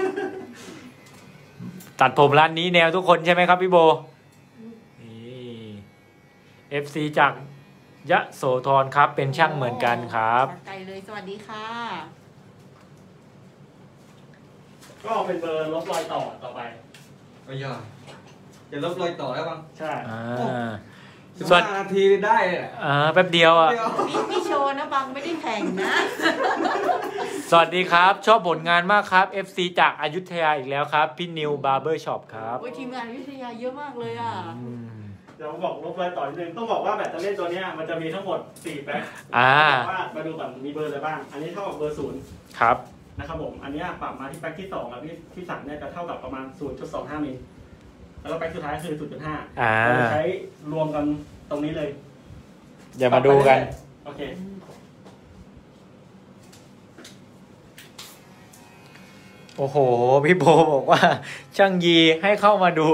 ตัดผมร้านนี้แนวทุกคนใช่ไหมครับพี่โบนี่ FC จากยะโสธรครับเป็นช่างเหมือนกันครับไกลเลยสวัสดีค่ะก็เป็นเบอร์ลบรอยต่อไปก็ย่อจะลบรอยต่อแล้วบ้างใช่ 15 นาทีได้เลยแป๊บเดียวอ่ะพี่โชว์นะบังไม่ได้แข่งนะสวัสดีครับ ชอบผลงานมากครับ FC จากอยุธยาอีกแล้วครับ พี่นิวบาร์เบอร์ช็อปครับโอ้ยทีมงานวิทยาเยอะมากเลยอ่ะเดี๋ยวบอกลบรอยต่อนิดนึงต้องบอกว่าแบตเตอรี่ตัวเนี้ยมันจะมีทั้งหมด4แพ็คว่ามาดูก่อนมีเบอร์อะไรบ้างอันนี้เท่ากับเบอร์0 ครับนะครับผมอันนี้ปรับมาที่แพ็คที่2แล้วที่3เนี่ยจะเท่ากับประมาณ 0.25 มิลแล้วก็แพ็คสุดท้ายคือ 0.5 เราจะใช้รวมกันตรงนี้เลยเดี๋ยวมาดูกันโอเคโอ้โห พี่โบบอกว่า ช่างยีให้เข้ามาดู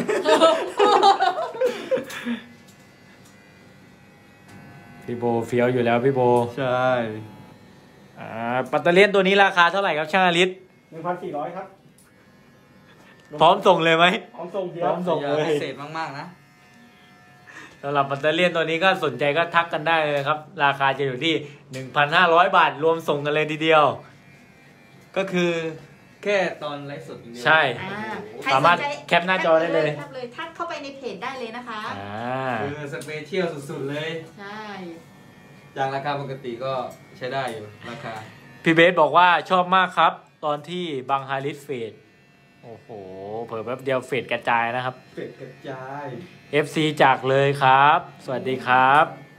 พี่โบเฟี้ยวอยู่แล้วพี่โบใช่ปัตเตอร์เลียนตัวนี้ราคาเท่าไหร่ครับช่างอลิศ 1,400 ครับพร้อมส่งเลยไหมพร้อมส่งเดียพร้วอมส่งพิเศษมากๆนะสำหรับปัตเตอร์เลียนตัวนี้ก็สนใจก็ทักกันได้เลยครับ ราคาจะอยู่ที่ 1,500 บาทรวมส่งกันเลยทีเดียว ก็คือแค่ตอนไลฟ์สดอย่างเดียวใช่ใครสามารถสนใจแคปหน้าจอได้เลยแคปเลยทักเข้าไปในเพจได้เลยนะคะคือสเปเชียลสุดๆเลยใช่จากราคาปกติก็ใช้ได้อยู่ราคาพี่เบสบอกว่าชอบมากครับ ตอนที่บางฮาริสเฟดโอ้โหเผลอแป๊บเดียวเฟดกระจายนะครับเป็ดกระจาย FC จากเลยครับ สวัสดีครับ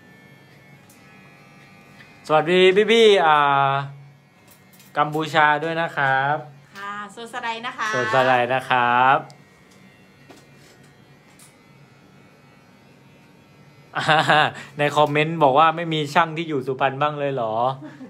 สวัสดีพี่กัมพูชาด้วยนะครับค่ะโซสไลด์นะคะสดสดายนะครับในคอมเมนต์บอกว่าไม่มีช่างที่อยู่สุพรรณบ้างเลยเหรอ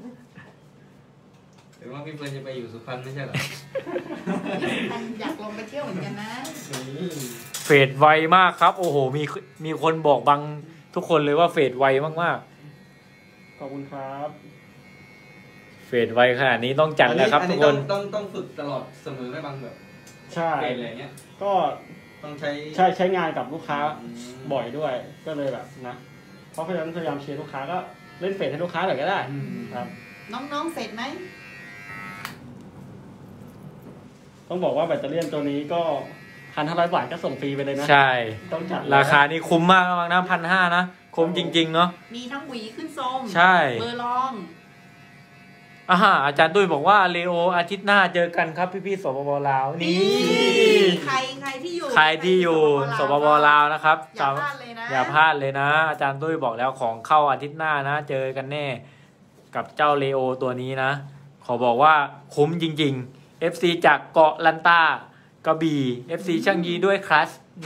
หรือว่าพี่เฟิร์นจะไปอยู่สุพรรณไม่ใช่เหรออยากลงไปเที่ยวเหมือนกันนะเฟดไวมากครับ โอ้โหมีคนบอกบางทุกคนเลยว่าเฟดไวมากขอบคุณครับๆเฟดไวขนาดนี้ต้องจัดแล้วครับทุกคนต้องฝึกตลอดเสมอไม่บางแบบใช่เป็ดอะไรเงี้ยก็ต้องใช้ใช้งานกับลูกค้าบ่อยด้วยก็เลยแบบนะเพราะฉะนั้นพยายามเชียร์ลูกค้าก็เล่นเฟซให้ลูกค้าหน่อยก็ได้ครับน้องๆเสร็จไหมต้องบอกว่าแบตเตอรี่ตัวนี้ก็1,500 บาทก็ส่งฟรีไปเลยนะใช่ต้องจัดราคานี้คุ้มมากมากนะ1,500นะคุ้มจริงๆเนาะมีทั้งหวีขึ้นทรงใช่เบอร์รองอาจารย์ตุ้ยบอกว่าเลโออาทิตย์หน้าเจอกันครับพี่ๆสปปลาวนี่ใครที่อยู่ใครที่อยู่สปปลาวนะครับอย่าพลาดเลยนะอย่าพลาดเลยนะ อาจารย์ตุ้ยบอกแล้วของเข้าอาทิตย์หน้านะ เจอกันแน่กับเจ้าเลโอตัวนี้นะ ขอบอกว่าคุ้มจริงๆ FC จากเกาะลันตากระบี่ FC ช่างยีด้วยคลัสนี่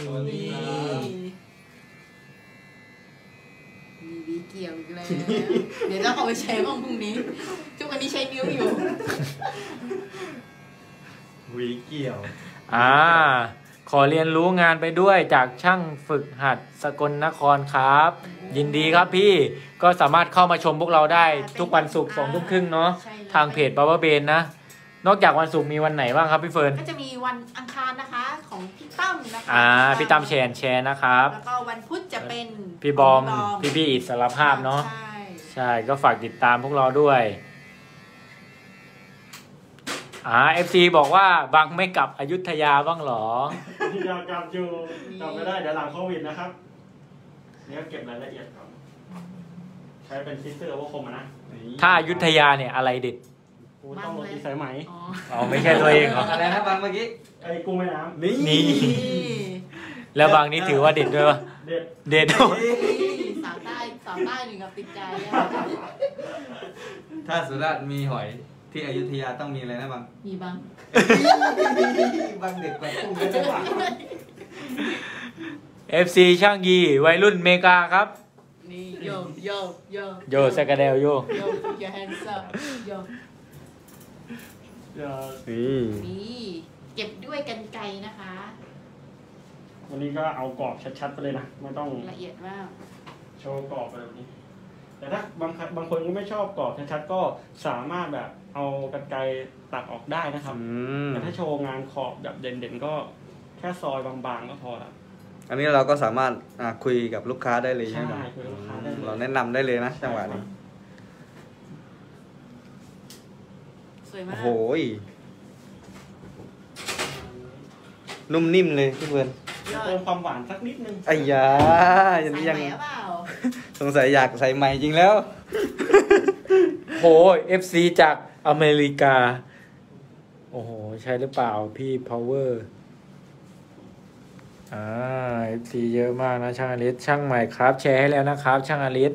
มีวีเกี่ยวอีกแล้วเดี๋ยวจะเอาไปใช้บ้างพรุ่งนี้ทุกวันนี้ใช้นิ้วอยู่วีเกี่ยวขอเรียนรู้งานไปด้วยจากช่างฝึกหัดสกลนครครับ ยินดีครับพี่ก็สามารถเข้ามาชมพวกเราได้ทุกวันศุกร์20:30เนาะทางเพจ Power Ben นะ นอกจากวันศุกร์มีวันไหนบ้างครับพี่เฟิร์นก็จะมีวันอังคารนะคะของพี่ตั้มนะคะพี่ตั้มแชร์นะครับแล้วก็วันพุธจะเป็นพี่บอมพี่อิสรภาพเนาะใช่ใช่ก็ฝากติดตามพวกเราด้วยFC บอกว่าบางไม่กลับอยุธยาบ้างเหรอที่อยากกลับอยู่กลับไม่ได้เดี๋ยวหลังโควิดนะครับนี่ก็เก็บรายละเอียดก่อนใช้เป็นซิสเตอร์โอเวอร์คมนะถ้าอยุธยาเนี่ยอะไรเด็ดกูต้องโรตีสายไหมอ๋อไม่ใช่ตัวเองเหรออะไรนะบางเมื่อกี้ไอ้กุ้งแม่น้ำนี่ แล้วบางนี้ถือว่าเด็ดด้วยปะเด็ดเด็ดสาวใต้หนึ่งกับติดใจอะถ้าสุราษฎร์มีหอยที่อยุธยาต้องมีอะไรนะบางมีบ้างบางเด็กกว่ากุ้งเลยจังหวะ FC ช่างยีวัยรุ่นเมกาครับนี่โยโยโยโยสกาเดลโยโย your hands up โยเดี๋ยวนี่นี่เก็บด้วยกรรไกรนะคะวันนี้ก็เอากรอบชัดๆไปเลยนะไม่ต้องละเอียดมากโชว์กรอบแบบนี้ แต่ถ้าบางคนก็ไม่ชอบกรอบชัดๆก็สามารถแบบเอากรรไกรตัดออกได้นะครับแต่ถ้าโชว์งานขอบแบบเด่นๆก็แค่ซอยบางๆก็พอละอันนี้เราก็สามารถคุยกับลูกค้าได้เลยใช่ไหมใช่คุยกับลูกค้าได้เลยเราแนะนำได้เลยนะจังหวะนี้สวยมาโอ้กโหนุ่มนิ่มเลยพี่เฟิร์นยอเติดมความหวานสักนิดนึงไอ้ยาอย่างใส่นี้ไหยังมหรือเปล่าสงสัยอยากใส่ใหม่จริงแล้วโห FC จากอเมริกา โอ้โห ใช่หรือเปล่าพี่ power FC เยอะมากนะช่างอลิสช่างใหม่ครับ แชร์ให้แล้วนะครับ ช่างอลิส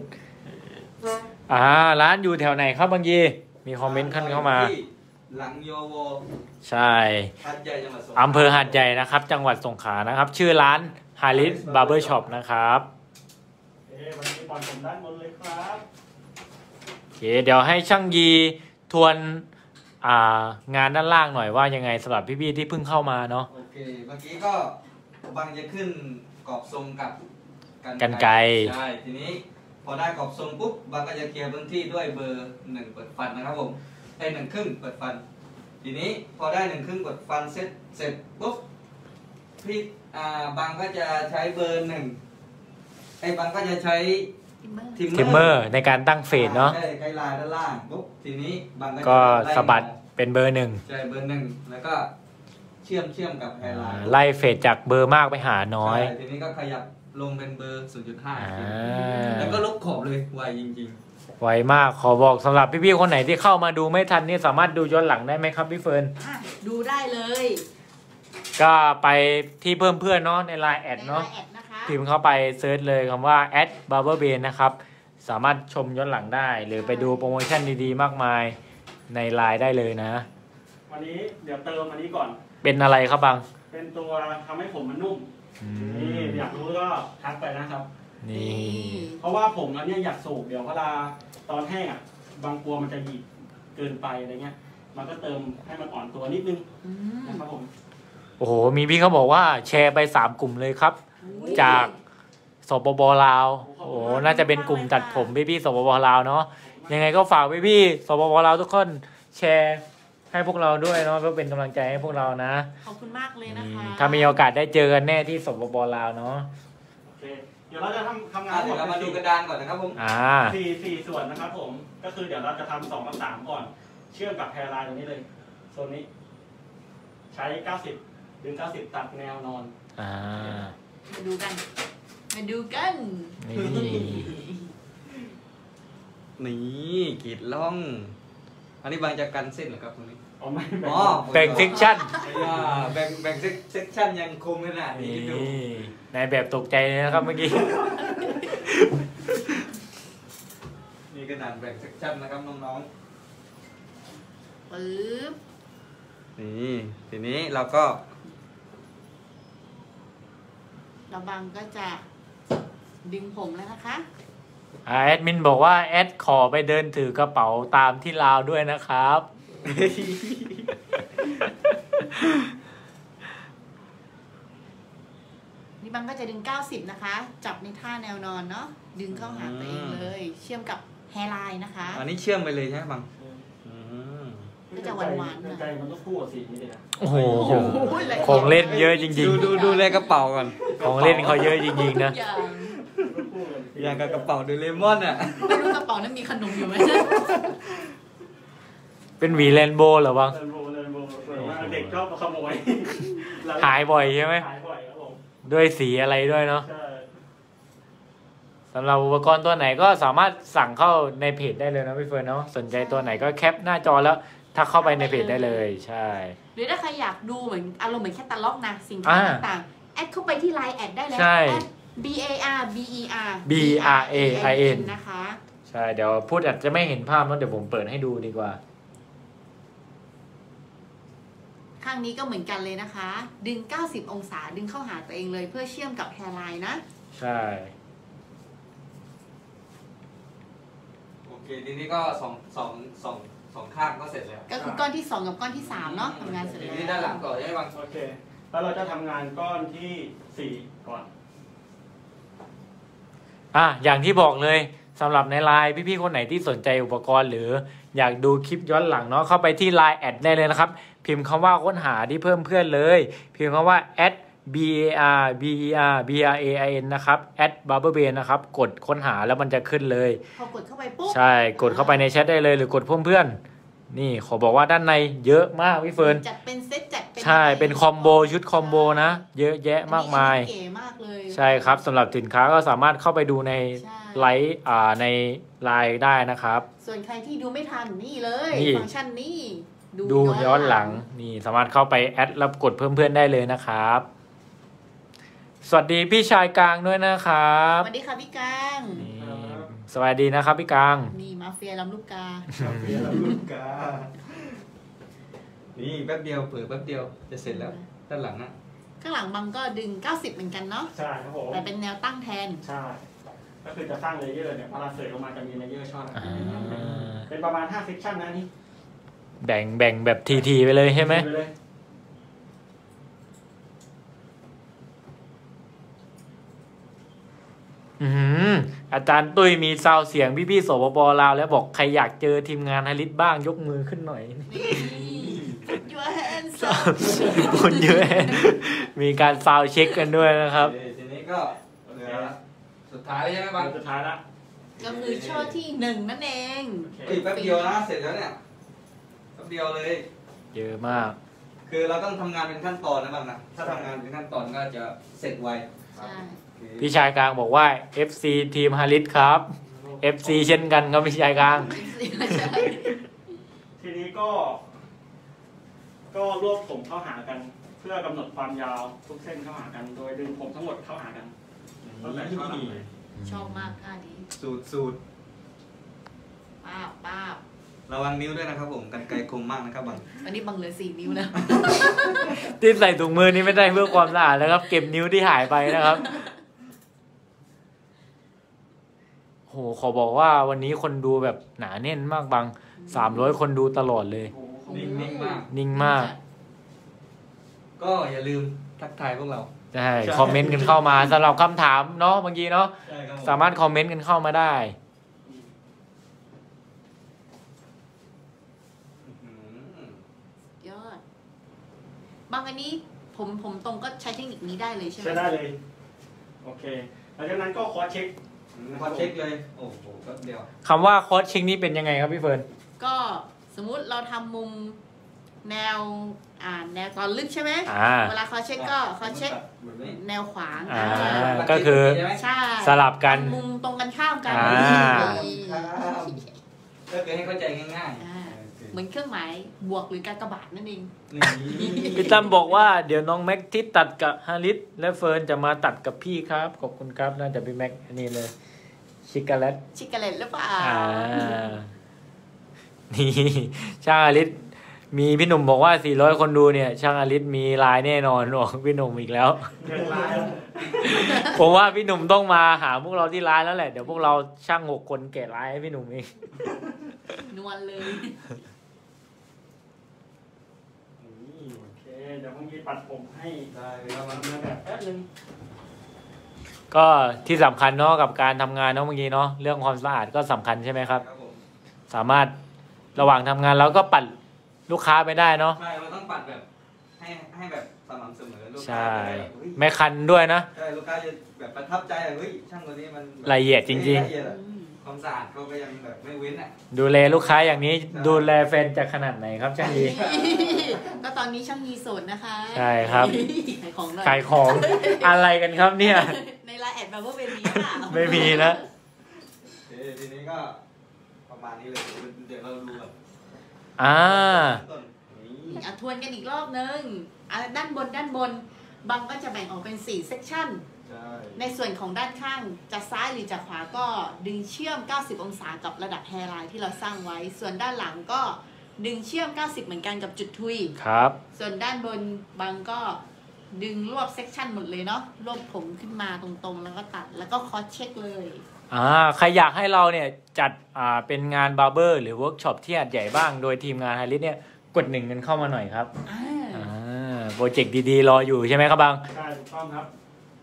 ร้านอยู่แถวไหนครับบางยีมีคอมเมนต์ขึ้นเข้ามาหลังโยโวใช่หัดใหญ่จังหวัดสงขลาอำเภอหาดใหญ่นะครับ จังหวัดสงขลานะครับ ชื่อร้านฮาริสบาร์เบอร์ช็อปนะครับวันนี้ปอนผมด้านบนเลยครับโอเคเดี๋ยวให้ช่างยีทวนงานด้านล่างหน่อยว่ายังไงสำหรับพี่ๆที่เพิ่งเข้ามาเนาะโอเคเมื่อกี้ก็บางจะขึ้นกรอบทรงกับกรรไกรใช่ทีนี้พอได้กรอบทรงปุ๊บบางก็จะเคลียร์พื้นที่ด้วยเบอร์1เปิดฟันนะครับผมให้1 ครึ่งเปิดฟัน ทีนี้พอได้1 ครึ่งเปิดฟันเสร็จปุ๊บพี่บางก็จะใช้เบอร์1ไอ้บางก็จะใช้ทิมเมอร์ทิมเมอร์ในการตั้งเฟสเนาะใช่ไกด์ไลน์ด้านล่างปุ๊บทีนี้บางก็จะก็ไล่สะบัดเป็นเบอร์หนึ่งใช่เบอร์1แล้วก็เชื่อมกับไฮไลน์ไล่เฟสจากเบอร์มากไปหาน้อยใช่ทีนี้ก็ขยับลงเป็นเบอร์ 0.5 อ่าแล้วก็ลบขอบเลยไวจริงไวมากขอบอกสำหรับพี่ๆคนไหนที่เข้ามาดูไม่ทันนี่สามารถดูย้อนหลังได้ไหมครับพี่เฟิร์นอ่ะดูได้เลยก็ไปที่เพิ่มเพื่อนเนาะในไลน์แอดในเนาะไลน์แอดนะคะพิมพ์เข้าไปเซิร์ชเลยคำว่า @barberbrain นะครับ สามารถชมย้อนหลังได้ หรือไปดูโปรโมชั่นดีๆ มากมายในไลน์ได้เลยนะวันนี้เดี๋ยวเติมอันนี้ก่อนเป็นอะไรครับบังเป็นตัวทำให้ผมมันนุ่มอืนี่มอยากรู้ก็ทักไปนะครับนี่เพราะว่าผมอันเนี้ยอยากสูบเดี๋ยวเวลาตอนแห้งอ่ะบางกลัวมันจะหยิบเกินไปอะไรเงี้ย มันก็เติมให้มันอ่อนตัวนิดนึงอืมนะครับผมโอ้โห มีพี่เขาบอกว่าแชร์ไป3กลุ่มเลยครับ จากสปปลาว โอ้โห น่าจะเป็นกลุ่มตัดผมพี่ๆสปปลาวเนาะ ยังไงก็ฝากพี่ๆสปปลาวทุกคนแชร์ให้พวกเราด้วยเนาะเพื่อเป็นกำลังใจให้พวกเรานะขอบคุณมากเลยนะคะถ้ามีโอกาสได้เจอกันแน่ที่สปปลาวเนาะโอเค เดี๋ยวเราจะทำๆงานเดี๋ยวเรามาดูกระดานก่อนนะครับผมสี่ส่วนนะครับผม ก็คือเดี๋ยวเราจะทำ2 กับ 3ก่อน เชื่อมกับแพรไลน์ตรงนี้เลย โซนนี้ ใช้ 90 ดึง 90 ตัดแนวนอนมาดูกัน มาดูกันนี่นี่กรีดล่อง อันนี้บางจะกันเส้นเหรอครับตรงนี้อ๋อไม่อ๋อแบ่งเซกชั่นแบ่งเซกชั่นยังคมขนาดนี้นี่ดูนายแบบตกใจเลยนะครับเมื่อกี้นี่ขนาดแบ่งเซกชั่นนะครับน้องปึ๊บๆนี่ทีนี้เราก็ระบังก็จะดึงผมแล้วนะคะแอดมินบอกว่าแอดขอไปเดินถือกระเป๋าตามที่ลาวด้วยนะครับนี่บังก็จะดึง 90 นะคะ จับในท่าแนวนอนเนาะ ดึงเข้าหาตัวเองเลย เชื่อมกับแฮร์ไลน์นะคะอันนี้เชื่อมไปเลยใช่ไหมบังอืมก็จะหวานๆหน่อยใจมันต้องคู่กับสีนี้เลยนะโอ้โหละเอียดของเล่นเยอะจริงดูแลกระเป๋าก่อนๆ ของเล่นเขาเยอะจริงๆนะทุกอย่างต้องคู่กันอย่างกับกระเป๋าโดเรมอนอ่ะไม่รู้กระเป๋านั้นมีขนมอยู่ไหมเป็นหวีแรนโบว์เหรอบ้างเดินโบส่วนมากเด็กชอบมาขโมยหายบ่อยใช่ไหมหายบ่อยครับผมด้วยสีอะไรด้วยเนาะใช่สำหรับอุปกรณ์ตัวไหนก็สามารถสั่งเข้าในเพจได้เลยนะพี่เฟิร์นเนาะสนใจตัวไหนก็แคปหน้าจอแล้วถ้าเข้าไปในเพจได้เลยใช่หรือถ้าใครอยากดูเหมือนอารมณ์เหมือนแคตตาล็อกนะสินค้าต่างๆแอดเข้าไปที่ Line แอดได้แล้วใช่ BARBERBRAIN นะคะใช่เดี๋ยวพูดอาจจะไม่เห็นภาพเนาะเดี๋ยวผมเปิดให้ดูดีกว่าข้างนี้ก็เหมือนกันเลยนะคะ ดึง 90 องศาดึงเข้าหาตัวเองเลยเพื่อเชื่อมกับแฮร์ไลน์นะใช่โอเคทีนี้ก็สองข้างก็เสร็จแล้วก็คือก้อนที่ 2 กับก้อนที่ 3 เนาะทำงานเสร็จทีแล้วนี้ด้านหลังต่อใช่ไหมบางโอเค แล้วเราจะทำงานก้อนที่ 4 ก่อนอย่างที่บอกเลยสำหรับในไลน์พี่ๆคนไหนที่สนใจอุปกรณ์หรืออยากดูคลิปย้อนหลังเนาะเข้าไปที่ Line แอดได้เลยนะครับพิมพ์คำว่าค้นหาที่เพิ่มเพื่อนเลยพิมพ์คำว่า @BARBERBRAIN นะครับ @barberbrain นะครับกดค้นหาแล้วมันจะขึ้นเลยพอกดเข้าไปปุ๊บใช่กดเข้าไปในแชทได้เลยหรือกดเพิ่มเพื่อนนี่ขอบอกว่าด้านในเยอะมากพี่เฟิร์นจัดเป็นเซตจัดเป็นใช่เป็นคอมโบชุดคอมโบนะเยอะแยะมากมายอันนี้เก๋มากเลยใช่ครับสำหรับสินค้าก็สามารถเข้าไปดูในใช่ไลฟ์ในไลน์ได้นะครับส่วนใครที่ดูไม่ทันนี่เลยนี่ฟังก์ชันนี้ดูย้อนหลังนี่สามารถเข้าไปแอดแล้วกดเพิ่มเพื่อนได้เลยนะครับสวัสดีพี่ชายกลางด้วยนะครับสวัสดีค่ะพี่กางนี่สวัสดีนะครับพี่กลางนี่มาเฟียลำลูกกาเรียนแล้วลูกกานี่แป๊บเดียวเปิดแป๊บเดียวจะเสร็จแล้วด้านหลังนะข้างหลังบังก็ดึง 90 เหมือนกันเนาะใช่ครับผมแต่เป็นแนวตั้งแทนใช่ ก็คือจะสร้างเลเยอร์เนี่ยพอเราเสร็จลงมาจะมีเลเยอร์ช่ออ่าเป็นประมาณ5เซกชันนะนี่แบ่งแบบทีๆไปเลยใช่ไหมปเลยอาจารย์ตุ้ยมีซาวเสียงพี่ๆสปปลาวแล้วบอกใครอยากเจอทีมงานฮาริสบ้างยกมือขึ้นหน่อยนี่ยูแอนซ์คนเยอะมีการซาวเช็คกันด้วยนะครับทีนี้ก็เหลือสุดท้ายแล้วใช่ไหมบางสุดท้ายละก็คือช่อที่ 1 นั่นเองอีกแป๊บเดียวนะเสร็จแล้วเนี่ยแป๊บเดียวเลยเยอะมากคือเราต้องทำงานเป็นขั้นตอนนะบางนะถ้าทำงานเป็นขั้นตอนก็จะเสร็จไวใช่พี่ชายกลางบอกว่า FC ทีมฮาริสครับ FC เช่นกันครับพี่ชายกลางใช่ทีนี้ก็รวบผมเข้าหากัน เพื่อกำหนดความยาวทุกเส้นเข้าหากัน โดยดึงผมทั้งหมดเข้าหากันตั้งแต่ช่อหลังเลยชอบมากท่านี้สูตรป้าบป้าบระวังนิ้วด้วยนะครับผมกันไกลคมมากนะครับบางวันนี้บังเหลือ 4 นิ้วแล้วที่ใส่ถุงมือนี่ไม่ได้เพื่อความสะอาดนะครับ เก็บนิ้วที่หายไปนะครับโหขอบอกว่าวันนี้คนดูแบบหนาแน่นมากบาง300 คนดูตลอดเลยโอ้โหนิ่งๆมากนิ่งมากก็อย่าลืมทักทายพวกเราใช่คอมเมนต์กันเข้ามาสำหรับคำถามเนาะบางทีเนาะใช่ครับผมสามารถคอมเมนต์กันเข้ามาได้ยอด บางอันนี้ผมตรงก็ใช้เทคนิคนี้ได้เลยใช่ไหมใช้ได้เลย โอเคหลังจากนั้นก็คอร์สเช็คพอเช็คเลย โอ้โหแป๊บเดียวคำว่าคอร์สเช็คนี้เป็นยังไงครับพี่เฟิร์นก็สมมุติเราทำมุมแนวแนวตอนลึกใช่ไหม เวลาเขาเช็คก็เขาเช็คแบบนี้แนวขวางก็คือใช่สลับกันมุมตรงกันข้ามกันอ่าก็คือให้เข้าใจง่ายอ่าๆเหมือนเครื่องหมายบวกหรือการกระบาดนั่นเองนี่พี่ตั้มบอกว่าเดี๋ยวน้องแม็กที่ตัดกับฮาริสและเฟิร์นจะมาตัดกับพี่ครับขอบคุณครับน่าจะเป็นแม็กอันนี้เลยชิคกาเลตชิคกาเลตหรือเปล่านี่ช่างฮาริสมีพี่หนุ่มบอกว่า400 คนดูเนี่ย ช่างฮาริสมีไลน์แน่นอนบอกพี่หนุ่มอีกแล้วเงินล้านผมว่าพี่หนุ่มต้องมาหาพวกเราที่ร้านแล้วแหละเดี๋ยวพวกเราช่าง6 คนแกะไลน์ให้พี่หนุ่มเองนวลเลยนี่โอเค เดี๋ยวพรุ่งนี้ปัดผมให้ได้ครับทำมาแบบแป๊บนึงก็ที่สำคัญเนาะกับการทำงานเนาะเมื่อกี้เนาะเรื่องความสะอาดก็สำคัญใช่ไหมครับครับผมสามารถระหว่างทำงานเราก็ปัดลูกค้าไปได้เนาะใช่เราต้องปัดแบบให้แบบสม่ำเสมอลูกค้าใช่จะได้แบบเฮ้ยไม่คันด้วยนะใช่ลูกค้าจะแบบประทับใจอะเฮ้ยช่างคนนี้มันแบบละเอียดจริงละเอียดอะความสะอาดเขาก็ยังแบบไม่เว้นอ่ะๆ ดูแลลูกค้าอย่างนี้ดูแลแฟนจะขนาดไหนครับช่างดีก็ตอนนี้ช่างมีโสดนะคะใช่ครับขายของหน่อยขายของอะไรกันครับเนี่ยในไลน์แอดดแบบว่าเป็นนี้ค่ะไม่มีนะทีนี้ก็ประมาณนี้เลยเดี๋ยวเราดูแบบ ต้นนี้ทวนกันอีกรอบนึงด้านบนบังก็จะแบ่งออกเป็น4เซกชันใช่ในส่วนของด้านข้างจะซ้ายหรือจะขวาก็ดึงเชื่อม90องศากับระดับแฮร์ไลน์ที่เราสร้างไว้ ส่วนด้านหลังก็ดึงเชื่อม90เหมือนกันกับจุดทุยครับส่วนด้านบนบังก็ดึงรวบเซกชันหมดเลยเนาะรวบผมขึ้นมาตรงๆแล้วก็ตัดแล้วก็คอสเช็คเลยใครอยากให้เราเนี่ยจัดเป็นงานบาร์เบอร์หรือเวิร์กช็อปที่หัดใหญ่บ้างโดยทีมงานไฮริสเนี่ยกด1กันเข้ามาหน่อยครับโปรเจกต์ดีๆรออยู่ใช่ไหมครับบังใช่ถูกต้องครับ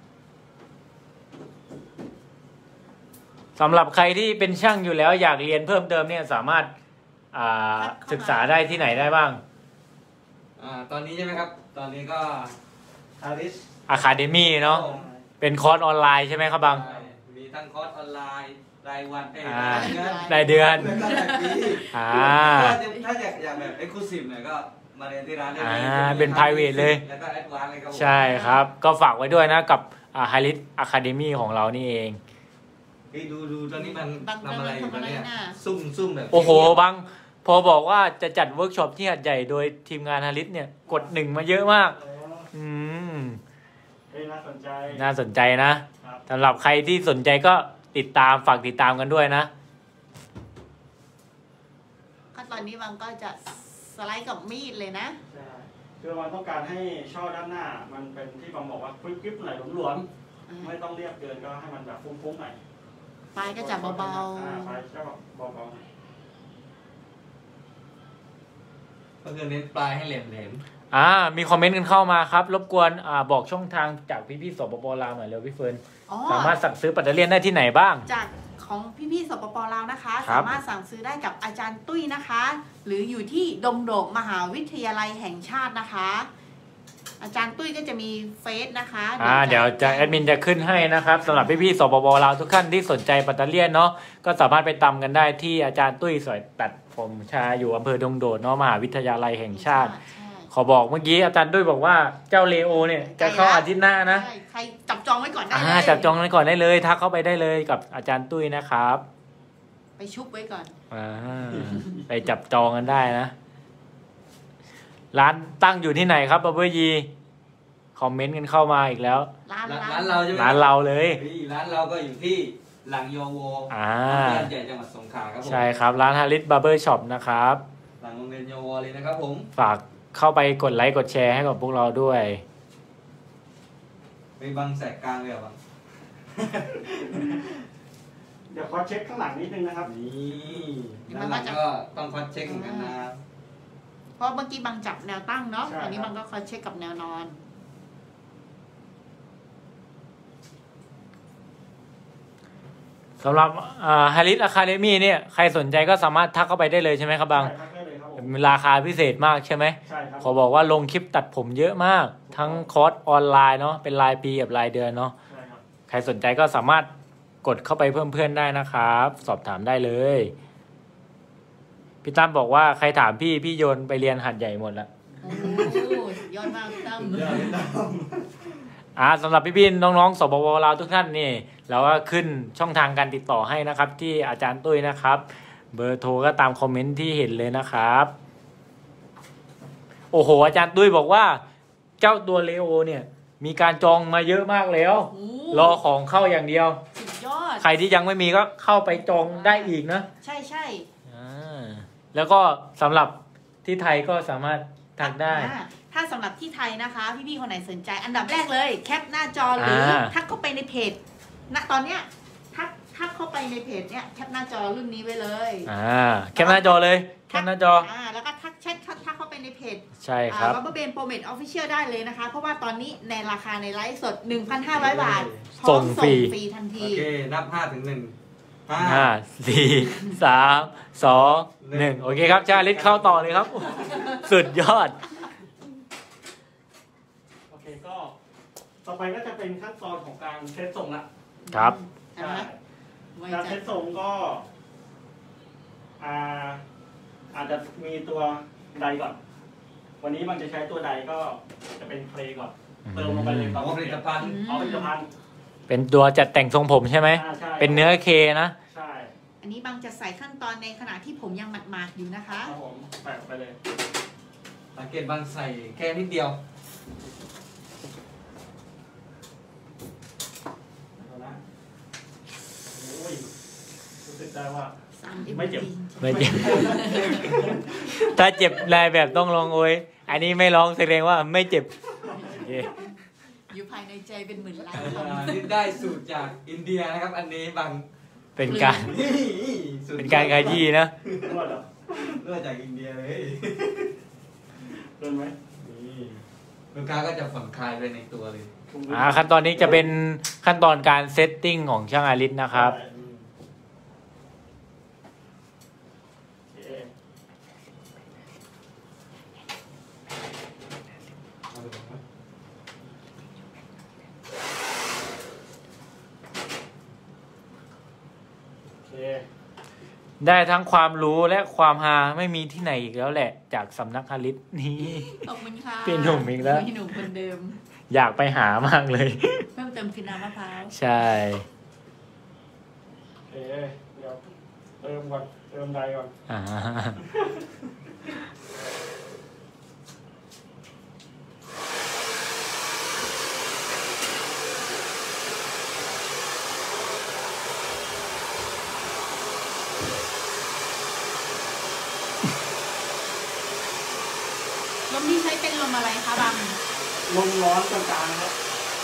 สำหรับใครที่เป็นช่างอยู่แล้วอยากเรียนเพิ่มเติมเนี่ยสามารถศึกษาได้ที่ไหนได้บ้างตอนนี้ใช่ไหมครับตอนนี้ก็ฮาริส Academy เนาะเป็นคอร์สออนไลน์ใช่ไหมครับบังมีทั้งคอร์สออนไลน์รายวันรายเดือนแล้วก็รายปี ถ้าอยากแบบเอ็กซ์คลูซีฟหน่อยก็มาเรียนที่ร้านได้เลยเป็น private เลยแล้วก็แอดวานซ์เลยครับผมใช่ครับก็ฝากไว้ด้วยนะกับไฮริสอะคาเดมี่ของเรานี่เองดูตอนนี้มันบังทำอะไรอยู่ทำอะไรเนี่ยน่ะซุ่มแบบโอ้โหบังพอบอกว่าจะจัดเวิร์กช็อปที่หัดใหญ่โดยทีมงานฮาริสเนี่ยกด1มาเยอะมาก อืมน่าสนใจน่าสนใจนะครับ สำหรับใครที่สนใจก็ติดตามฝากติดตามกันด้วยนะขั้นตอนนี้บังก็จะสไลด์กับมีดเลยนะใช่คือมันต้องการให้ช่อด้านหน้า มันเป็นที่บางบอกว่าคลิปๆหน่อยหลวมๆไม่ต้องเรียบเกินก็ให้มันแบบฟุ้งๆหน่อยปลายก็จะเบาปลายก็เบาๆหน่อยก็คือเน้นปลายให้แหลมมีคอมเมนต์กันเข้ามาครับ รบกวนบอกช่องทางจากพี่ๆสปปลาวหน่อยเร็วพี่เฟิร์นอ๋อสามารถสั่งซื้อปัตเตอร์เลียนได้ที่ไหนบ้างจากของพี่ๆสปปลาวนะคะครับสามารถสั่งซื้อได้กับอาจารย์ตุ้ยนะคะ หรืออยู่ที่ดงโดกมหาวิทยาลัยแห่งชาตินะคะ อาจารย์ตุ้ยก็จะมีเฟซนะคะเดี๋ยวจะแอดมินจะขึ้นให้นะครับสำหรับพี่ๆสปปลาวทุกท่านที่สนใจปัตเตอร์เลียนเนาะก็สามารถไปตำกันได้ที่อาจารย์ตุ้ยสวยตัดผมชาอยู่อำเภอดงโดดเนาะมหาวิทยาลัยแห่งชาติใช่ขอบอกเมื่อกี้อาจารย์ตุ้ยบอกว่าเจ้าเลโอเนี่ยจะเข้าอาทิตย์หน้านะใช่ใครจับจองไว้ก่อนได้เลยจับจองกันก่อนได้เลยทักเข้าไปได้เลยกับอาจารย์ตุ้ยนะครับไปชุบไว้ก่อนไปจับจองกันได้นะ ร้านตั้งอยู่ที่ไหนครับบับเบิ้ลยีคอมเมนต์กันเข้ามาอีกแล้วร้านร้านเราใช่ไหมร้านเราเลยร้านเราก็อยู่ที่หลังโยโวอำเภอใหญ่จังหวัดสงขลาครับผมใช่ครับร้านฮาริสบาร์เบอร์ช็อปนะครับหลังโรงเรียนโยโวเลยนะครับผมฝากเข้าไปกดไลค์กดแชร์ให้กับพวกเราด้วยมีบังแสกกลางเลยเหรอบังเดี๋ยวขอเช็คข้างหลังนิดนึงนะครับนี่ด้านหลังก็ต้องคอสเช็คเหมือนกันนะเพราะเมื่อกี้บังจับแนวตั้งเนาะใช่ครับอันนี้บังก็คอยเช็คกับแนวนอนสำหรับฮาริสอะคาเดมี่เนี่ยใครสนใจก็สามารถทักเข้าไปได้เลยใช่ไหมครับบังใช่ครับได้เลยครับผมราคาพิเศษมากใช่ไหมใช่ครับขอบอกว่าลงคลิปตัดผมเยอะมาก ทั้งคอร์สออนไลน์เนาะเป็นรายปีกับรายเดือนเนาะใช่ครับใครสนใจก็สามารถกดเข้าไปเพิ่มเพื่อนได้นะครับ สอบถามได้เลยพี่ตั้มบอกว่าใครถามพี่โยนไปเรียนหัดใหญ่หมดละโอ้ยอดมากตั้มสำหรับพี่ๆน้องๆสปปลาวทุกท่านนี่เราก็ขึ้นช่องทางการติดต่อให้นะครับ ที่อาจารย์ตุ้ยนะครับ เบอร์โทรก็ตามคอมเมนต์ที่เห็นเลยนะครับ โอ้โหอาจารย์ตุ้ยบอกว่าเจ้าตัวเลโอเนี่ยมีการจองมาเยอะมากแล้วโอ้รอของเข้าอย่างเดียวสุดยอดใครที่ยังไม่มีก็เข้าไปจองได้อีกนะใช่ใช่แล้วก็สำหรับที่ไทยก็สามารถทักได้ถ้าสำหรับที่ไทยนะคะ พี่ๆคนไหนสนใจ อันดับแรกเลย แคปหน้าจอหรือทักเข้าไปในเพจณตอนเนี้ยทักเข้าไปในเพจเนี้ยแคปหน้าจอรุ่นนี้ไว้เลยแคปหน้าจอเลยแคปหน้าจอแล้วก็ทักแชททักเข้าไปในเพจใช่ครับบับเบิ้ลเบนโปรเมทออฟฟิเชียลได้เลยนะคะ เพราะว่าตอนนี้ในราคาในไลฟ์สด 1,500 บาทพร้อมส่งฟรีฟรีทันโอทีเคนับ5 ถึง 1 5 4 3 2 1โอเคครับชาลิศเข้าต่อเลยครับ สุดยอดโอเคก็ต่อไปก็จะเป็นขั้นตอนของการเทสส่งละครับใช่ไหมไว้การใจเทสส่งก็อาจจะมีตัวใดก่อน วันนี้มันจะใช้ตัวใดก็จะเป็นเพลงก่อนเติมลงไปเลยของผลิตภัณฑ์เอาผลิตภัณฑ์เป็นตัวจัดแต่งทรงผมใช่ไหมใช่เป็นเนื้อเคนะใช่อันนี้บางจะใส่ขั้นตอนในขณะที่ผมยังหมาดๆอยู่นะคะครับผมแปะไปเลยสังเกตบางใส่แค่นิดเดียวเอาละโอ้ยรู้สึกได้ว่า 3 ไม่เจ็บไม่เจ็บ ถ้าเจ็บลายแบบต้องลองโอยอันนี้ไม่ร้องแสดงว่าไม่เจ็บโอเคอยู่ภายในใจเป็นหมื่นล้านคนี่ได้สูตรจากอินเดียนะครับ อันนี้บางเป็นการนี่สูตรเป็นการขยี้นะนวดเหรอเลือกจากอินเดียเลยเดินไหมนี่ลูกค้าก็จะผ่อนคลายไปในตัวเลยขั้นตอนนี้จะเป็นขั้นตอนการเซตติ้งของช่างอาริสนะครับใช่โอเคโอเคได้ทั้งความรู้และความฮาไม่มีที่ไหนอีกแล้วแหละ จากสำนักอาริสนี่ขอบคุณค่ะพี่หนุ่มอีกแล้วพี่หนุ่มคนเดิมอยากไปหามากเลยเพิ่มเติมคือน้ำมะพร้าวใช่โอเค เดี๋ยวเติมก่อน เติมใดก่อนอ่าลมที่ใช้เป็นลมอะไรคะบางลมร้อนกลางๆครับ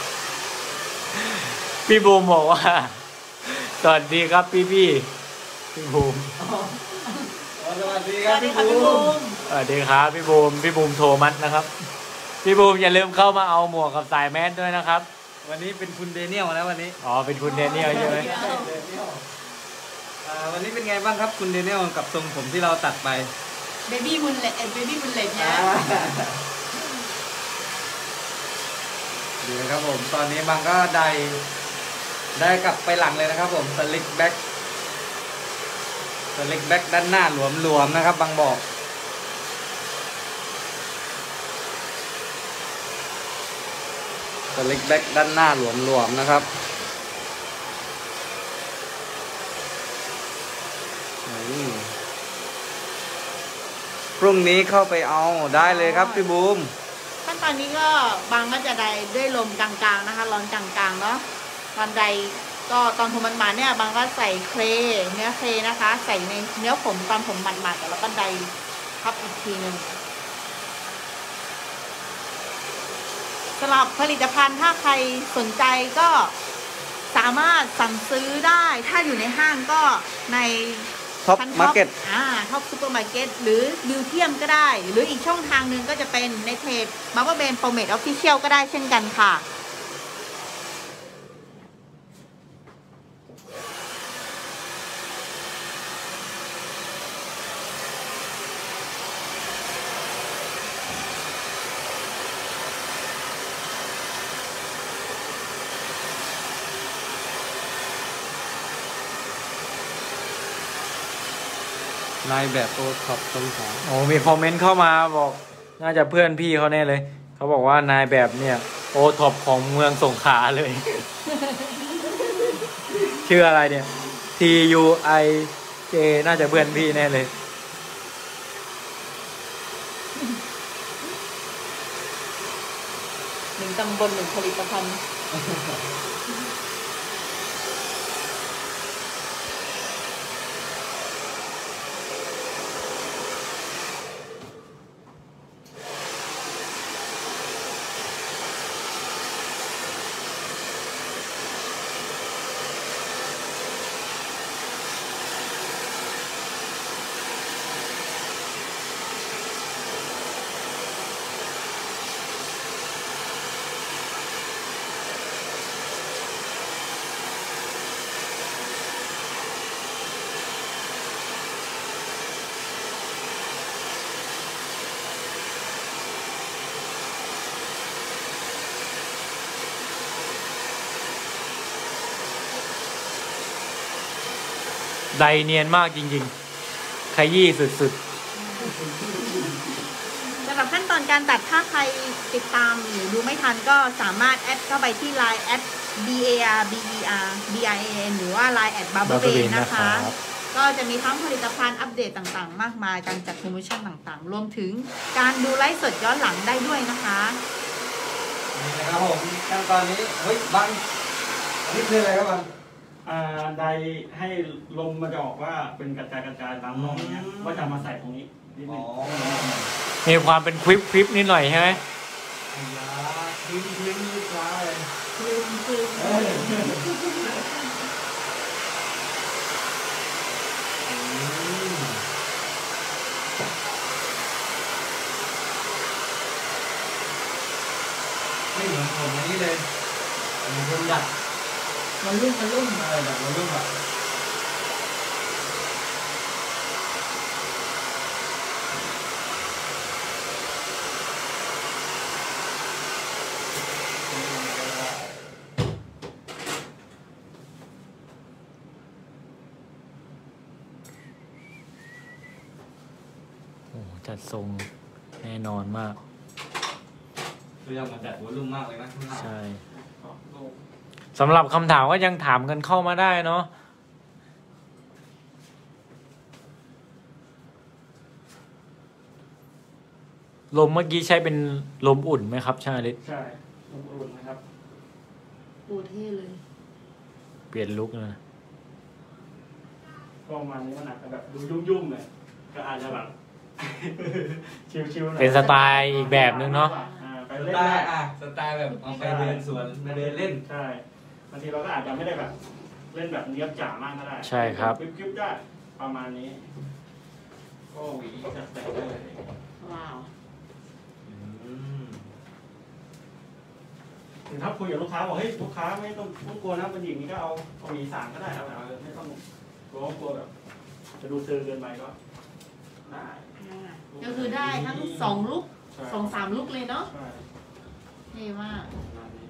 พี่บูมบอกว่า สวัสดีครับพี่บูมสวัสดีสครับวัสดีพี่ค่ะพี่บูบูมมสวัสดีครับพี่บูมโทมัสนะครับ พี่บูมอย่าลืมเข้ามาเอาหมวกกับสายแมสด้วยนะครับวันนี้เป็นคุณเดเนียลแล้ววันนี้อ๋อเป็นคุณเดนเนียลใช่ไหมวันนี้เป็นไงบ้างครับคุณเดเนียลกับทรงผมที่เราตัดไปเบบี้บุลเลตเนี่ยดีนะครับผม ตอนนี้บางก็ได้กลับไปหลังเลยนะครับผมสลิกแบ็กด้านหน้าหลวมๆนะครับบางบอกสลิกแบ็กด้านหน้าหลวมๆนะครับพรุ่งนี้เข้าไปเอาได้เลยครับพี่บูมขั้นตอนนี้ก็บางก็จะได้ด้วยลมกลางๆนะคะร้อนกลางๆเนาะตอนใดก็ตอนผมมันมาเนี่ยบางก็ใส่เคลเนื้อเคลนะคะ ใส่ในเนื้อผมตอนผมหมาดๆแล้วก็ใดทับอีกทีหนึ่งสำหรับผลิตภัณฑ์ถ้าใครสนใจก็สามารถสั่งซื้อได้ถ้าอยู่ในห้างก็ในท็อปมาร์เก็ตท็อปซูเปอร์มาร์เก็ตหรือมิวเทียมก็ได้ หรืออีกช่องทางหนึ่งก็จะเป็นในเพจมาว่าเบนโปรเมทออฟฟิเชียลก็ได้เช่นกันค่ะนายแบบโอท็อปตรงของโอ้มีคอมเมนต์เข้ามาบอก น่าจะเพื่อนพี่เขาแน่เลย เขาบอกว่านายแบบเนี่ยโอท็อปของเมืองสงขลาเลย ชื่ออะไรเนี่ย TUIJ น่าจะเพื่อนพี่แน่เลย 1 ตำบล 1 ผลิตภัณฑ์ไดเนียนมากจริงๆ ขยี้สุดสำหรับขั้นตอนการตัดถ้าใครติดตามหรือดูไม่ทันก็สามารถแอดเข้าไปที่ Line BARBERBIAN หรือว่า Line @barberben นะคะ ก็จะมีทั้งผลิตภัณฑ์อัปเดตต่างๆ มากมายการจัดโปรโมชั่นต่างๆ รวมถึงการดูไลฟ์สดย้อนหลังได้ด้วยนะคะนี่นะครับผมขั้นตอนนี้เฮ้ยบังนี่คืออะไรครับบังไดให้ลมมันจะออกว่าเป็นกระจายตามร่องเนี้ยว่าจะมาใส่ตรงนี้นิดนึอ๋งอมีความเป็นควิปนิดหน่อยใช่ไหมยาทิ้งลูกค้าเลย ไม่เหมือนผมอันนี้เลยมันรุ่นดักมันรุ่มอะไรแบบมันรุ่นแบบโอ้จัดทรงแน่นอนมากเรื่องมันแบบวอลลุ่มมากเลยนะใช่สำหรับคำถามก็ยังถามกันเข้ามาได้เนาะลมเมื่อกี้ใช้เป็นลมอุ่นไหมครับชาลิตใช่อุ่นๆนะครับปูเท่เลยเปลี่ยนลุคเลยก็ประมาณนี้มันอาจจะแบบดูยุ่มๆเลยก็อาจจะแบบ ชิวๆหน่อยเป็นสไตล์อีกแบบนึงเนาะไปสเล่นไตได้ล์สไตล์แบบเอาไปเดินสวนมาเดินเล่นใช่บางทีเราก็อาจจะไม่ได้แบบเล่นแบบเนี้ยบจ๋ามากก็ได้ใช่ครับคลิปๆได้ประมาณนี้ก็หวีจัดแต่งได้เลยว้าวถึงถ้าคุยกับลูกค้าบอกเฮ้ยลูกค้าไม่ต้องกลัวนะเป็นอย่างนี้ก็เอาหวีสามก็ได้เอาไม่ต้องกลัวแบบจะดูเซอร์เกินไปก็ได้ก็คือได้ทั้ง2 ลุกใช่ 2-3 ลุกเลยเนาะใช่เท่มากประมาณนี้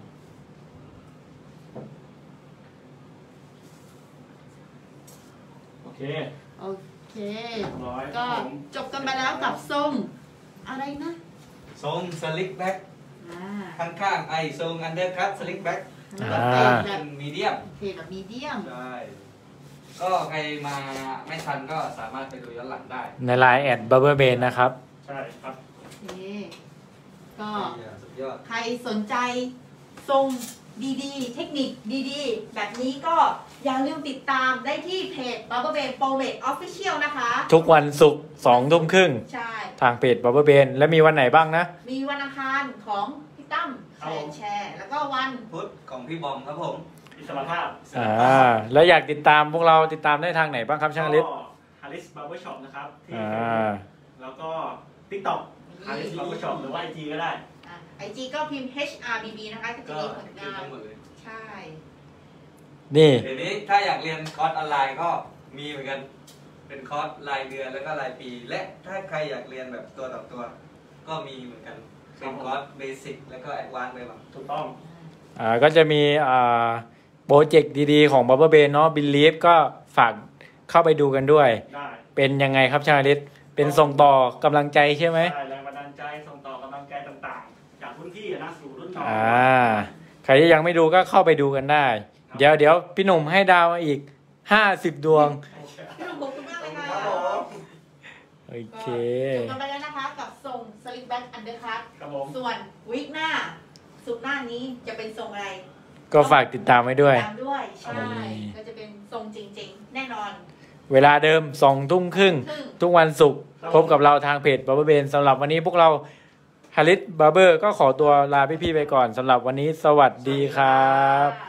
โอเคโอเคเรียบร้อยก็ครับผมจบกันไปแล้วกับทรงอะไรนะทรงสลิกแบ็คอ่าข้างๆไอทรงอันเดอร์คัตสลิกแบ็คแบบเป็แบบนมีเดียมเทแบบมีเดียมใช่ก็ใครมาไม่ทันก็สามารถไปดูย้อนหลังได้ในไลน์@barberben นะครับใช่ครับโอเค ก็สุดยอดใครสนใจทรงดีๆ เทคนิคดีๆ แบบนี้ก็อย่าลืมติดตามได้ที่เพจ barberben promate official นะคะทุกวันศุกร์2 ทุ่มครึ่งใช่ทางเพจ barberben และมีวันไหนบ้างนะมีวันอังคารของพี่ตั้มแชร์แล้วก็วันพุทธของพี่บอมครับผมอิสระภาพแล้วอยากติดตามพวกเราติดตามได้ทางไหนบ้างครับช่างลิศฮาริสบาร์เบอร์ช็อปนะครับที่ แล้วก็ TikTok ฮาริสบาร์เบอร์ช็อปหรือว่า IG ก็ได้ IG ก็พิมพ์ HRBB นะคะจะก็มีผลขึ้นงานทั้งหมดเลยใช่นี่เดี๋ยวนี้ถ้าอยากเรียนคอร์สออนไลน์ก็มีเหมือนกัน เป็นคอร์สรายเดือนแล้วก็รายปี และถ้าใครอยากเรียนแบบตัวต่อตัว ก็มีเหมือนกัน เป็นคอร์สเบสิกแล้วก็แอดวานซ์เลยมั้งถูกต้องก็จะมีโปรเจกต์ดีๆของ barberben เนาะ Believe ก็ฝากเข้าไปดูกันด้วยได้เป็นยังไงครับช่างลิศเป็นส่งต่อกำลังใจใช่ไหมได้แรงบันดาลใจส่งต่อกำลังใจต่างๆ จากรุ่นพี่นะสู่รุ่นน้องใครที่ยังไม่ดูก็เข้าไปดูกันได้ เดี๋ยวพี่หนุ่มให้ดาวมาอีก50 ดวงพี่หนุ่มขอบคุณมากเลยค่ะครับผมโอเคจบกันไปแล้วนะคะกับทรง Slick Back Undercut ครับผมส่วนวีคหน้าสุดหน้านี้จะเป็นทรงอะไรก็ฝากติดตามไว้ด้วยตามด้วย ใช่อืมก็จะเป็นทรงจริงๆ แน่นอนเวลาเดิม2 ทุ่มครึ่ง ทุกวันศุกร์พบกับเราทางเพจ barberben สำหรับวันนี้พวกเราฮาริสบาร์เบอร์ก็ขอตัวลาพี่ๆไปก่อนสำหรับวันนี้สวัสดีครับ